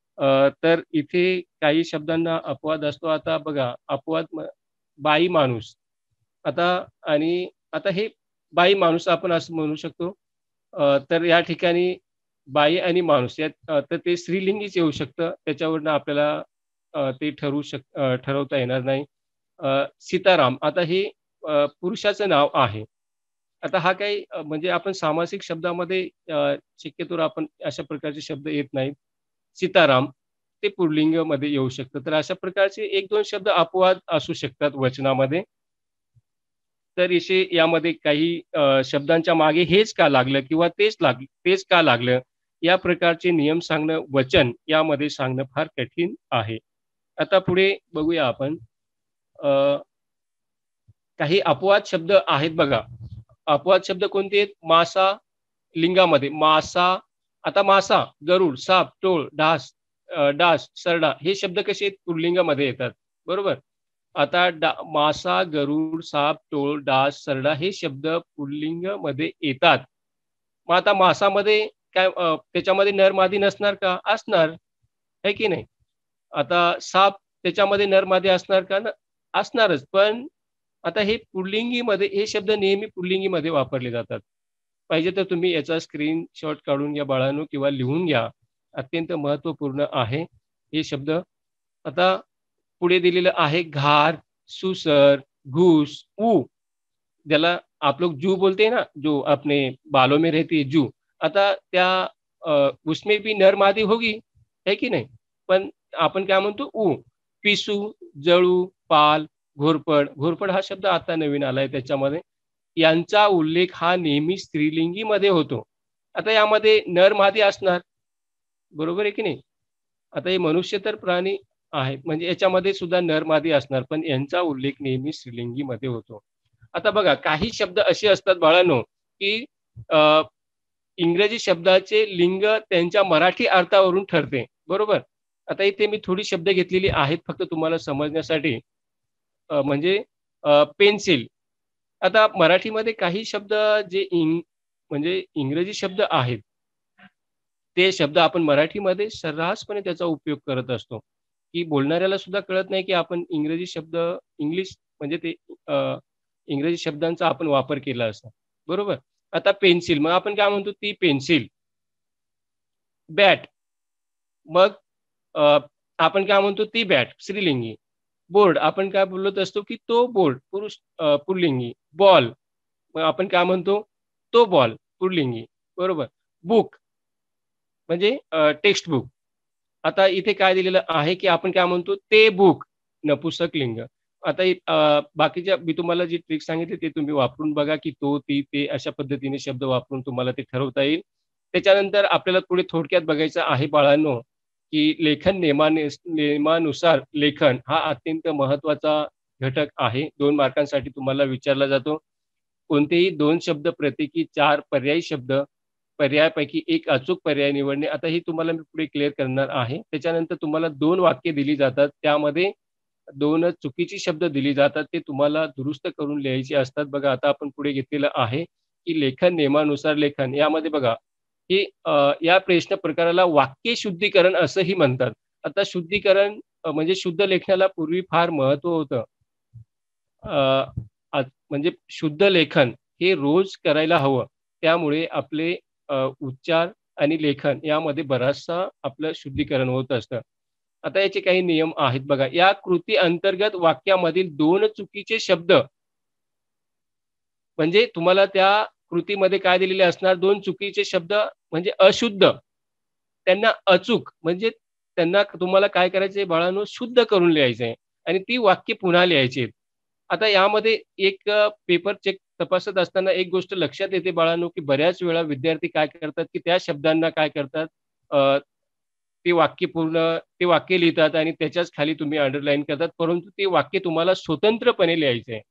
तर इथे काही शब्दांना अपवाद असतो. आता बघा, अपवाद बाई माणूस. आता हे बाई माणूस आपण असं म्हणू शकतो. तर या ठिकाणी बाई आणि माणूस यात तर ते स्त्रीलिंगीच येऊ शकतं. त्याच्यावरनं आपल्याला ते ठरवता येणार नाही. सीताराम, आता हे पुरुषाचं नाव आहे. आता हा काही म्हणजे आपण सामासिक शब्दामध्ये शक्यतोवर आपण अशा प्रकारचे शब्द येत नाहीत. सीताराम ते पुल्लिंगमध्ये येऊ शकतं. तर अशा प्रकारचे 1-2 शब्द अपवाद असू शकतात वचनामध्ये. तर यामध्ये काही शब्दांच्या मागे हेच का लागलं किंवा तेच का लागलं, या प्रकारचे नियम सांगणं, वचन यामध्ये सांगणं फार कठीण आहे. आता पुढे बघूया आपण. काही अपवाद शब्द आहेत बघा. अपवाद शब्द कोणते आहेत? मासा लिंगामध्ये मासा. आता मासा, गरुड, साप, टोळ, डास, सरडा हे शब्द कसे आहेत? पुल्लिंगामध्ये येतात, बरोबर. आता मासा, गरुड, साप, टोळ, डास, सरडा हे शब्द पुल्लिंगामध्ये येतात. मग आता मासामध्ये काय त्याच्यामध्ये नर मादी नसणार का? असणार, है की नाही? आता साप त्याच्यामध्ये नर मादी असणार का? असणारच. पण आता हे पुल्लिंगीमध्ये हे शब्द नेहमी पुल्लिंगीमध्ये वापरले जातात. पाहिजे तर तुम्ही याचा स्क्रीनशॉट काढून घ्या बाळांनो किंवा लिहून घ्या. अत्यंत महत्त्वपूर्ण आहे हे शब्द. आता पुढे दिलेलं आहे घार, सुसर, घूस, ऊ, ज्याला आप लोग जू बोलते हैं ना, जो अपने बालों में रहती है जू. आता उसमें भी नर मादी होगी, है की नाही? पण आपण काय म्हणतो? ऊ. पिसू, जळू, पाल, घोरपड. घोरपड हा शब्द आता नवीन आलाय त्याच्यामध्ये. यांचा उल्लेख हा नेहमी स्त्रीलिंगीमध्ये होतो. आता यामध्ये नर मादी असणार, बरोबर आहे की नाही? आता हे मनुष्य तर प्राणी आहेत, म्हणजे याच्यामध्ये सुद्धा नर मादी असणार, पण यांचा उल्लेख नेहमी स्त्रीलिंगीमध्ये होतो. आता बघा, काही शब्द असे असतात बाळांनो की इंग्रजी शब्दाचे लिंग त्यांच्या मराठी अर्थावरून ठरते, बरोबर. आता इथे मी थोडी शब्द घेतलेली आहेत फक्त तुम्हाला समजण्यासाठी. म्हणजे पेन्सिल. आता मराठीमध्ये काही शब्द जे म्हणजे इंग्रजी शब्द आहेत ते शब्द आपण मराठीमध्ये सर्रासपणे त्याचा उपयोग करत असतो, की बोलणाऱ्याला सुद्धा कळत नाही, की आपण इंग्रजी शब्द इंग्लिश म्हणजे ते इंग्रजी शब्दांचा आपण वापर केला असा. बरोबर? आता पेन्सिल मग आपण काय म्हणतो ती पेन्सिल. बॅट मग अ, आपण काय म्हणतो ती बॅट स्त्रीलिंगी. बोर्ड आपण काय बोलत असतो, की तो बोर्ड पुल्लिंगी. बॉल मग आपण काय म्हणतो, तो बॉल पुल्लिंगी. बरोबर. बुक म्हणजे टेक्स्ट बुक. आता इथे काय दिलेलं आहे, की आपण काय म्हणतो ते बुक नपुंसक लिंग. आता बाकीच्या मी तुम्हाला जी ट्रिक सांगितली ते तुम्ही वापरून बघा, की तो, ती, ते अशा पद्धतीने शब्द वापरून तुम्हाला ते ठरवता येईल. त्याच्यानंतर आपल्याला पुढे थोडक्यात बघायचं आहे बाळांनो, की लेखन नियमानुसार लेखन हा अत्यंत महत्त्वाचा घटक आहे. 2 मार्कांसाठी तुम्हाला विचारला जातो. कोणतेही 2 शब्द प्रत्येकी 4 पर्यायी शब्द, पर्यायापैकी 1 अचूक पर्याय निवडणे. आता ही तुम्हाला मी पुढे क्लिअर करणार आहे. त्याच्यानंतर तुम्हाला 2 वाक्ये दिली जातात. त्यामध्ये 2 चुकीची शब्द दिली जातात. ते तुम्हाला दुरुस्त करून लिहायचे असतात. बघा आता आपण पुढे घेतलेलं आहे, की लेखन नियमानुसार लेखन. यामध्ये बघा, की या प्रश्न प्रकाराला वाक्य शुद्धीकरण असंही म्हणतात. आता शुद्धीकरण म्हणजे शुद्ध लेखनाला पूर्वी फार महत्त्व होतं. अ, म्हणजे शुद्ध लेखन हे रोज करायला हवं. त्यामुळे आपले उच्चार आणि लेखन यामध्ये बराचसा आपलं शुद्धीकरण होत असतं. आता याचे काही नियम आहेत बघा. या कृती अंतर्गत वाक्यामधील 2 चुकीचे शब्द म्हणजे तुम्हाला त्या कृतीमध्ये काय दिलेले असणार 2 चुकीचे शब्द म्हणजे अशुद्ध. त्यांना अचूक म्हणजे त्यांना तुम्हाला काय करायचंय बाळांनो शुद्ध करून लिहायचं आहे आणि ती वाक्य पुन्हा लिहायची आहेत. आता यामध्ये एक पेपर चेक तपासत असताना एक गोष्ट लक्षात येते बाळांनो, की बऱ्याच वेळा विद्यार्थी काय करतात, की त्या शब्दांना काय करतात ते वाक्य ते वाक्य लिहितात आणि त्याच्याच खाली तुम्ही अंडरलाईन करतात. परंतु ते वाक्य तुम्हाला स्वतंत्रपणे लिहायचं आहे.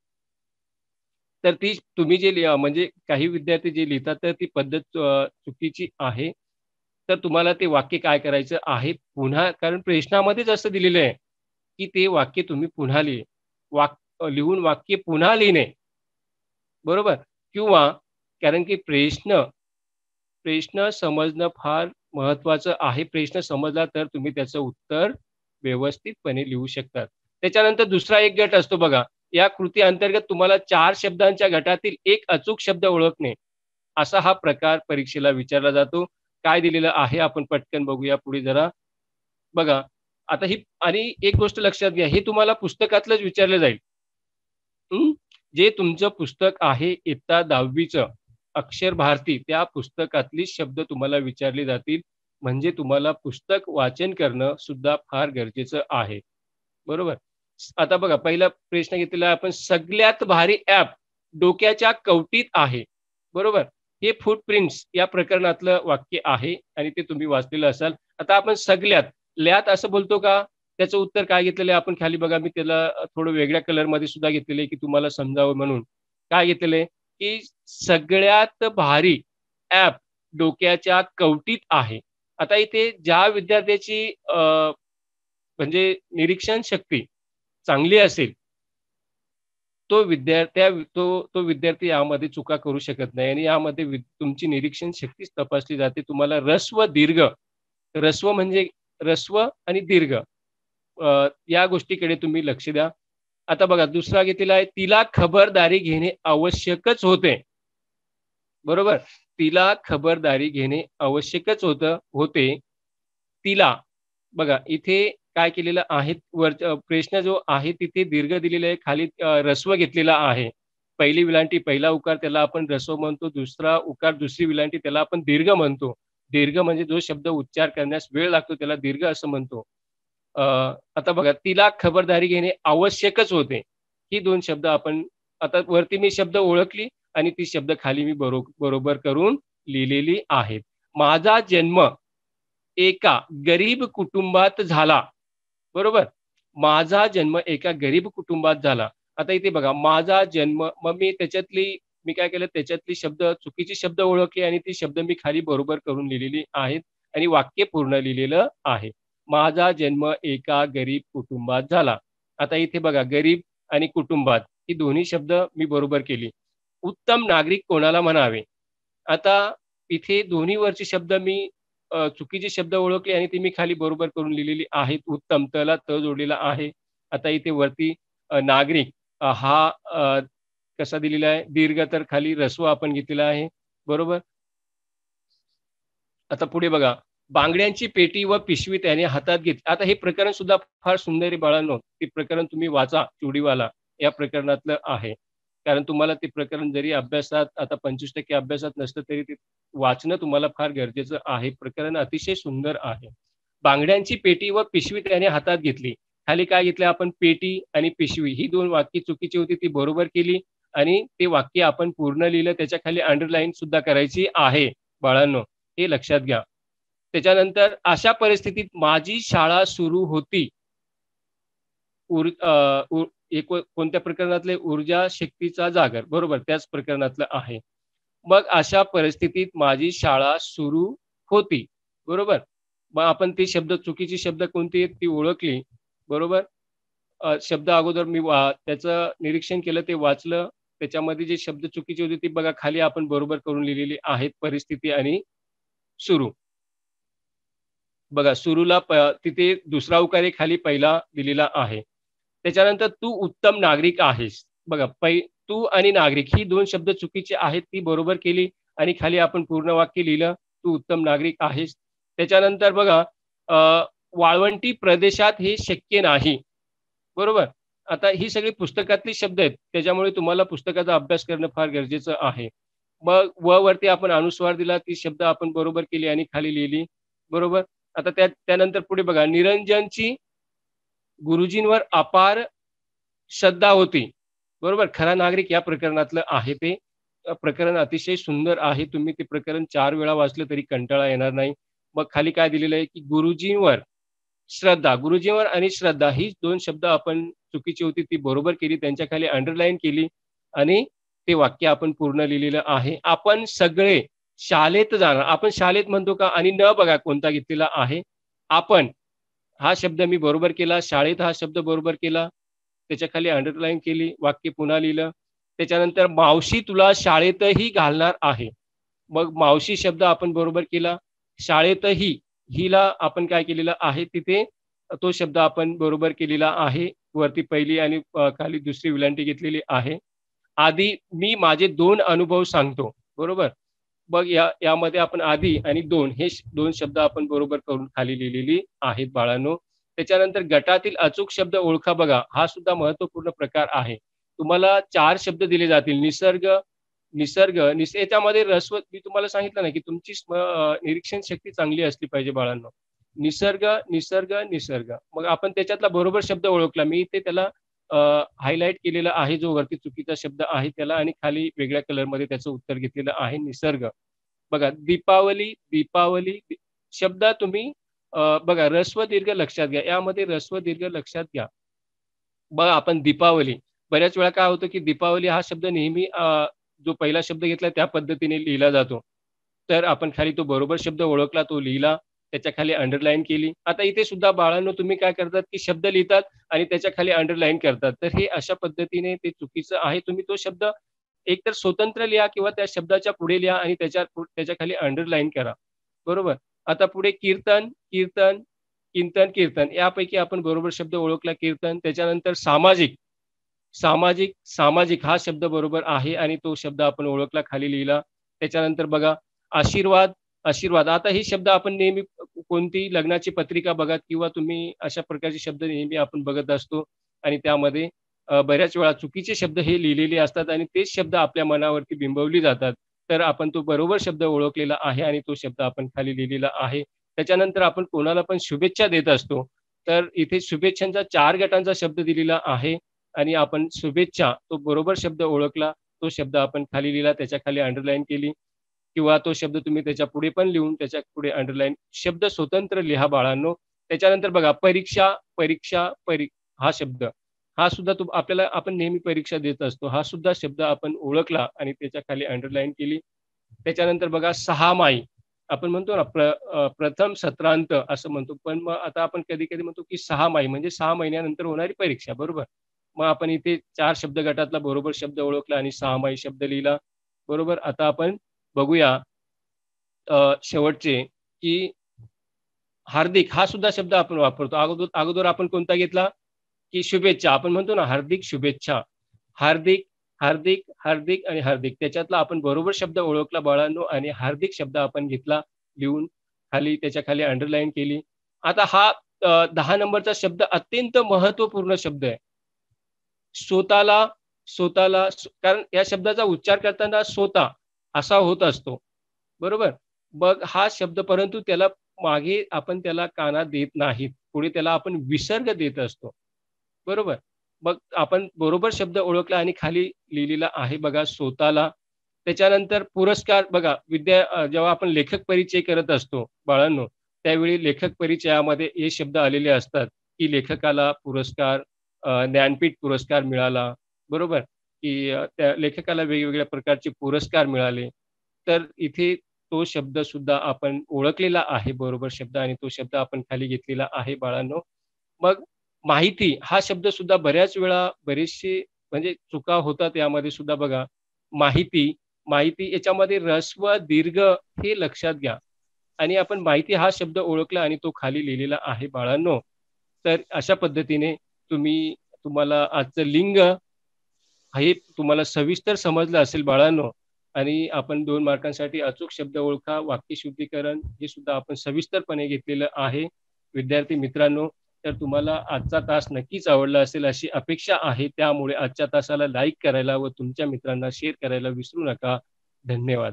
तर ती तुम्ही जे म्हणजे काही विद्यार्थी जे लिहितात, तर ती पद्धत चुकीची आहे. तर तुम्हाला ते वाक्य काय करायचं आहे, पुन्हा कारण प्रश्नामध्येच असं दिलेलं आहे, की ते वाक्य तुम्ही पुन्हा लिहून वाक्य पुन्हा लिहिणे, बरोबर? किंवा कारण की प्रश्न समजणं फार महत्त्वाचं आहे. प्रश्न समजला तर तुम्ही त्याचं उत्तर व्यवस्थितपणे लिहू शकतात. त्याच्यानंतर दुसरा एक गट असतो बघा. या कृती अंतर्गत तुम्हाला 4 शब्दांच्या गटातील एक अचूक शब्द ओळखणे, असा हा प्रकार परीक्षेला विचारला जातो. काय दिलेलं आहे आपण पटकन बघूया पुढे जरा. बघा, आता ही आणि एक गोष्ट लक्षात घ्या, हे तुम्हाला पुस्तकातलंच विचारलं जाईल. हं. जे तुमचं पुस्तक आहे इयत्ता 10वीचं अक्षर भारती त्या पुस्तकातली शब्द तुम्हाला विचारले जातील. म्हणजे तुम्हाला पुस्तक वाचन करणं सुद्धा फार गरजेचं आहे. बरोबर? आता बघा पहिला प्रश्न घेतलेला आहे आपण सगळ्यात भारी ॲप डोक्याच्या कवटीत आहे. बरोबर? हे फूटप्रिंट्स या प्रकरणातलं वाक्य आहे आणि ते तुम्ही वाचलेलं असाल. आता आपण सगळ्यात, ल्यात असं बोलतो का? त्याचं उत्तर काय घेतलेलं आहे आपण खाली बघा मी त्याला थोडं वेगळ्या कलरमध्ये सुद्धा घेतलेलं आहे, की तुम्हाला समजावं म्हणून. काय घेतलेलं आहे, की सगळ्यात भारी ॲप डोक्याच्या कवटीत आहे. आता इथे ज्या विद्यार्थ्याची म्हणजे निरीक्षण शक्ती चांगली असेल, तो तो विद्यार्थी यामध्ये चुका करू शकत नाही आणि यामध्ये तुमची निरीक्षण शक्तीच तपासली जाते. तुम्हाला ऱ्हस्व म्हणजे ऱ्हस्व आणि दीर्घ या गोष्टीकडे तुम्ही लक्ष द्या. आता बघा दुसरा घेतलेला आहे, तिला खबरदारी घेणे आवश्यकच होते. बरोबर? तिला खबरदारी घेणे आवश्यकच होते. तिला बघा इथे काय केलेलं आहे प्रश्न जो आहे तिथे दीर्घ दिलेला आहे. खाली ऱ्हस्व घेतलेला आहे. पहिली वेलांटी पहिला उकार त्याला आपण ऱ्हस्व म्हणतो. दुसरा उकार दुसरी वेलांटी त्याला आपण दीर्घ म्हणतो. दीर्घ म्हणजे जो शब्द उच्चार करण्यास वेळ लागतो त्याला दीर्घ असं म्हणतो. अ, आता बघा तिला खबरदारी घेणे आवश्यकच होते. ही 2 शब्द आपण आता वरती मी शब्द ओळखली आणि ती शब्द खाली मी बरोबर करून लिहिलेली आहेत. माझा जन्म एका गरीब कुटुंबात झाला. बरोबर? माझा जन्म एका गरीब कुटुंबात झाला. आता इथे बघा माझा जन्म मग मी काय केलं त्याच्यातली चुकीची शब्द ओळखले आणि ती शब्द मी खाली बरोबर करून लिहिलेली आहेत आणि वाक्य पूर्ण लिहिलेलं आहे. माझा जन्म एका गरीब कुटुंबात झाला. आता इथे बघा गरीब आणि कुटुंबात ही दोन्ही शब्द मी बरोबर केली. उत्तम नागरिक कोणाला म्हणावे? आता इथे दोन्ही वरचे शब्द मी चुकीचे शब्द ओळखले आणि ते मी खाली बरोबर करून लिहिलेली आहेत. उत्तम तला त जोडलेला आहे. आता इथे वरती नागरिक हा कसा दिलेला आहे दीर्घ तर खाली ऱ्हस्व आपण घेतलेला आहे. बरोबर. आता पुढे बघा, बांगड्यांची पेटी व पिशवी त्याने हातात घेतली. आता हे प्रकरण सुद्धा फार सुंदर आहे बाळांनो. ते प्रकरण तुम्ही वाचा चुडीवाला या प्रकरणातलं आहे. कारण तुम्हाला ते प्रकरण जरी अभ्यासात आता 25% अभ्यासात नसलं तरी ते वाचणं तुम्हाला फार गरजेचं आहे. प्रकरण अतिशय सुंदर आहे. बांगड्यांची पेटी व पिशवी त्याने हातात घेतली. खाली काय घेतलं आपण पेटी आणि पिशवी ही 2 वाक्य चुकीची होती ती बरोबर केली आणि ते वाक्य आपण पूर्ण लिहिलं. त्याच्या खाली अंडरलाईन सुद्धा करायची आहे बाळांनो. हे लक्षात घ्या. त्याच्यानंतर अशा परिस्थितीत माझी शाळा सुरू होती. उर अ, उ एक कोणत्या प्रकरणातले ऊर्जा शक्तीचा जागर. बरोबर त्याच प्रकरणातलं आहे. मग अशा परिस्थितीत माझी शाळा सुरू होती. बरोबर. मग आपण ते शब्द चुकीची शब्द कोणती आहेत ती ओळखली. बरोबर. शब्द अगोदर मी त्याचं निरीक्षण केलं, ते वाचलं. त्याच्यामध्ये जे शब्द चुकीचे होते ते बघा खाली आपण बरोबर करून लिहिलेली आहेत. परिस्थिती आणि सुरू. बघा सुरूला तिथे दुसरा उकार आहे खाली पहिला दिलेला आहे. त्याच्यानंतर तू उत्तम नागरिक आहेस. बघा तू आणि नागरिक ही 2 शब्द चुकीचे आहेत, ती बरोबर केली आणि खाली आपण पूर्ण वाक्य लिहिलं, तू उत्तम नागरिक आहेस. त्याच्यानंतर बघा अ, वाळवंटी प्रदेशात हे शक्य नाही. बरोबर. आता ही सगळी पुस्तकातली शब्द आहेत. त्याच्यामुळे तुम्हाला पुस्तकाचा अभ्यास करणं फार गरजेचं आहे. मग वरती आपण अनुस्वार दिला, ती शब्द आपण बरोबर केली आणि खाली लिहिली. बरोबर. आता त्यानंतर पुढे बघा निरंजनची गुरुजींवर अपार श्रद्धा होती. बरोबर. खरा नागरिक या प्रकरणातलं आहे ते. प्रकरण अतिशय सुंदर आहे. तुम्ही ते प्रकरण 4 वेळा वाचलं तरी कंटाळा येणार नाही. मग खाली काय दिलेलं आहे, की गुरुजींवर श्रद्धा. गुरुजींवर आणि श्रद्धा ही 2 शब्द आपण चुकीची होती ती बरोबर केली. त्यांच्या खाली अंडरलाईन केली आणि ते वाक्य आपण पूर्ण लिहिलेलं आहे. आपण सगळे शाळेत जाणार. आपण शाळेत म्हणतो का आणि न बघा कोणता घेतलेला आहे. आपण हा शब्द मी बरोबर केला. शाळेत हा शब्द बरोबर केला. त्याच्याखाली अंडरलाईन केली. वाक्य पुन्हा लिहिलं. त्याच्यानंतर मावशी तुला शाळेतही घालणार आहे. मग मावशी शब्द आपण बरोबर केला. शाळेतही हिला आपण काय केलेलं आहे तिथे तो शब्द आपण बरोबर केलेला आहे. वरती पहिली आणि खाली दुसरी विलांटी घेतलेली आहे. आधी मी माझे 2 अनुभव सांगतो. बरोबर. मग यामध्ये आपण आधी आणि 2 हे 2 शब्द आपण बरोबर करून खाली लिहिलेली आहेत बाळांनो. त्याच्यानंतर गटातील अचूक शब्द ओळखा बघा. हा सुद्धा महत्त्वपूर्ण प्रकार आहे. तुम्हाला 4 शब्द दिले जातील. निसर्ग, निसर्ग, याच्यामध्ये ऱ्हस्व मी तुम्हाला सांगितलं ना, की तुमची निरीक्षण शक्ती चांगली असली पाहिजे बाळांनो. निसर्ग, निसर्ग, निसर्ग. मग आपण त्याच्यातला बरोबर शब्द ओळखला. मी इथे त्याला हायलाइट केलेला आहे, जो वरती चुकीचा शब्द आहे त्याला आणि खाली वेगळ्या कलरमध्ये त्याचं उत्तर घेतलेलं आहे निसर्ग. बघा दीपावली, दीपावली शब्द तुम्ही बघा ऱ्हस्व दीर्घ लक्षात घ्या. यामध्ये ऱ्हस्व दीर्घ लक्षात घ्या. बघा आपण दीपावली, बऱ्याच वेळा काय होतं, की दीपावली हा शब्द नेहमी जो पहिला शब्द घेतला त्या पद्धतीने लिहिला जातो. तर आपण खाली तो बरोबर शब्द ओळखला, तो लिहिला, त्याच्या खाली अंडरलाईन केली. आता इथे सुद्धा बाळांनो तुम्ही काय करतात, की शब्द लिहितात आणि त्याच्या खाली अंडरलाईन करतात. तर हे अशा पद्धतीने ते चुकीचं आहे. तुम्ही तो शब्द एकतर स्वतंत्र लिहा किंवा त्या शब्दाच्या पुढे लिहा आणि त्याच्या खाली अंडरलाईन करा. बरोबर. आता पुढे कीर्तन, कीर्तन, कीर्तन, कीर्तन यापैकी आपण बरोबर शब्द ओळखला कीर्तन. त्याच्यानंतर सामाजिक, सामाजिक, सामाजिक हा शब्द बरोबर आहे आणि तो शब्द आपण ओळखला, खाली लिहिला. त्याच्यानंतर बघा आशीर्वाद, आशीर्वाद. आता हे शब्द आपण नेहमी कोणती लग्नाची पत्रिका बघा किंवा तुम्ही अशा प्रकारचे शब्द नेहमी आपण बघत असतो आणि त्यामध्ये बऱ्याच वेळा चुकीचे शब्द हे लिहिलेले असतात आणि तेच शब्द आपल्या मनावरती बिंबवली जातात. तर आपण तो बरोबर शब्द ओळखलेला आहे आणि तो शब्द आपण खाली लिहिलेला आहे. त्याच्यानंतर आपण कोणाला पण शुभेच्छा देत असतो. तर इथे शुभेच्छांचा 4 गटांचा शब्द दिलेला आहे आणि आपण शुभेच्छा तो बरोबर शब्द ओळखला. तो शब्द आपण खाली लिहिला, त्याच्या खाली अंडरलाईन केली किंवा तो शब्द तुम्ही त्याच्या पुढे पण लिहून त्याच्या पुढे अंडरलाईन शब्द स्वतंत्र लिहा बाळांनो. त्याच्यानंतर बघा परीक्षा, परीक्षा, हा शब्द हा सुद्धा आपल्याला आपण नेहमी परीक्षा देत असतो. हा सुद्धा शब्द आपण ओळखला आणि त्याच्या खाली अंडरलाईन केली. त्याच्यानंतर बघा सहामाही आपण म्हणतो ना प्रथम सत्रांत असं म्हणतो. पण मग आता आपण कधी-कधी म्हणतो, की 6 म्हणजे 6 महिन्यानंतर होणारी परीक्षा. बरोबर. मग आपण इथे 4 शब्द गटातला बरोबर शब्द ओळखला आणि 6 शब्द लिहिला. बरोबर. आता आपण बघूया शेवटचे, की हार्दिक हा सुद्धा शब्द आपण वापरतो. अगोदर आपण कोणता घेतला की शुभेच्छा. आपण म्हणतो ना हार्दिक शुभेच्छा. हार्दिक, हार्दिक, हार्दिक आणि हार्दिक. त्याच्यातला आपण बरोबर शब्द ओळखला बाळांनो आणि हार्दिक शब्द आपण घेतला लिहून खाली त्याच्या खाली अंडरलाईन केली. आता हा 10 नंबरचा शब्द अत्यंत महत्त्वपूर्ण शब्द आहे. स्वतःला, स्वतःला कारण या शब्दाचा उच्चार करताना स्वतः असा होत असतो. बरोबर? मग हा शब्द परंतु त्याला मागे आपण त्याला काना देत नाहीत. पुढे त्याला आपण विसर्ग देत असतो. बरोबर? मग आपण बरोबर शब्द ओळखला आणि खाली लिहिलेला आहे बघा स्वतःला. त्याच्यानंतर पुरस्कार बघा जेव्हा आपण लेखक परिचय करत असतो बाळांनो, त्यावेळी लेखक परिचयामध्ये हे शब्द आलेले असतात, की लेखकाला पुरस्कार ज्ञानपीठ पुरस्कार मिळाला. बरोबर? की त्या लेखकाला वेगवेगळ्या प्रकारचे पुरस्कार मिळाले. तर इथे तो शब्द सुद्धा आपण ओळखलेला आहे बरोबर शब्द आणि तो शब्द आपण खाली घेतलेला आहे बाळांनो. मग माहिती हा शब्द सुद्धा बऱ्याच वेळा बरेचसे म्हणजे चुका होतात यामध्ये सुद्धा बघा. माहिती, माहिती याच्यामध्ये ऱ्हस्व, दीर्घ हे लक्षात घ्या. आणि आपण माहिती हा शब्द ओळखला आणि तो खाली लिहिलेला आहे बाळांनो. तर अशा पद्धतीने तुम्हाला आजचं लिंग हे तुम्हाला सविस्तर समजलं असेल बाळांनो आणि आपण 2 मार्कांसाठी अचूक शब्द ओळखा, वाक्यशुद्धीकरण हे सुद्धा आपण सविस्तरपणे घेतलेलं आहे. विद्यार्थी मित्रांनो, तर तुम्हाला आजचा तास नक्कीच आवडला असेल अशी अपेक्षा आहे. त्यामुळे आजच्या तासाला लाईक करायला व तुमच्या मित्रांना शेअर करायला विसरू नका. धन्यवाद.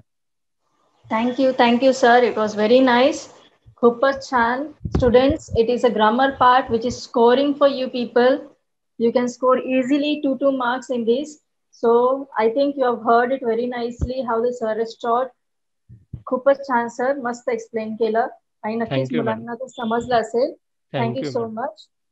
Thank you, sir. It was very nice. खूपच छान. Students, it is a grammar part which is scoring for you people. You can score easily 2 marks in this. So I think you have heard it very nicely how the sir has taught. खूपच छान sir, मस्त explain केलं आणि नक्कीच thank you madam. मुलांना ते समजलं असेल. Thank thank you you so madam. Much.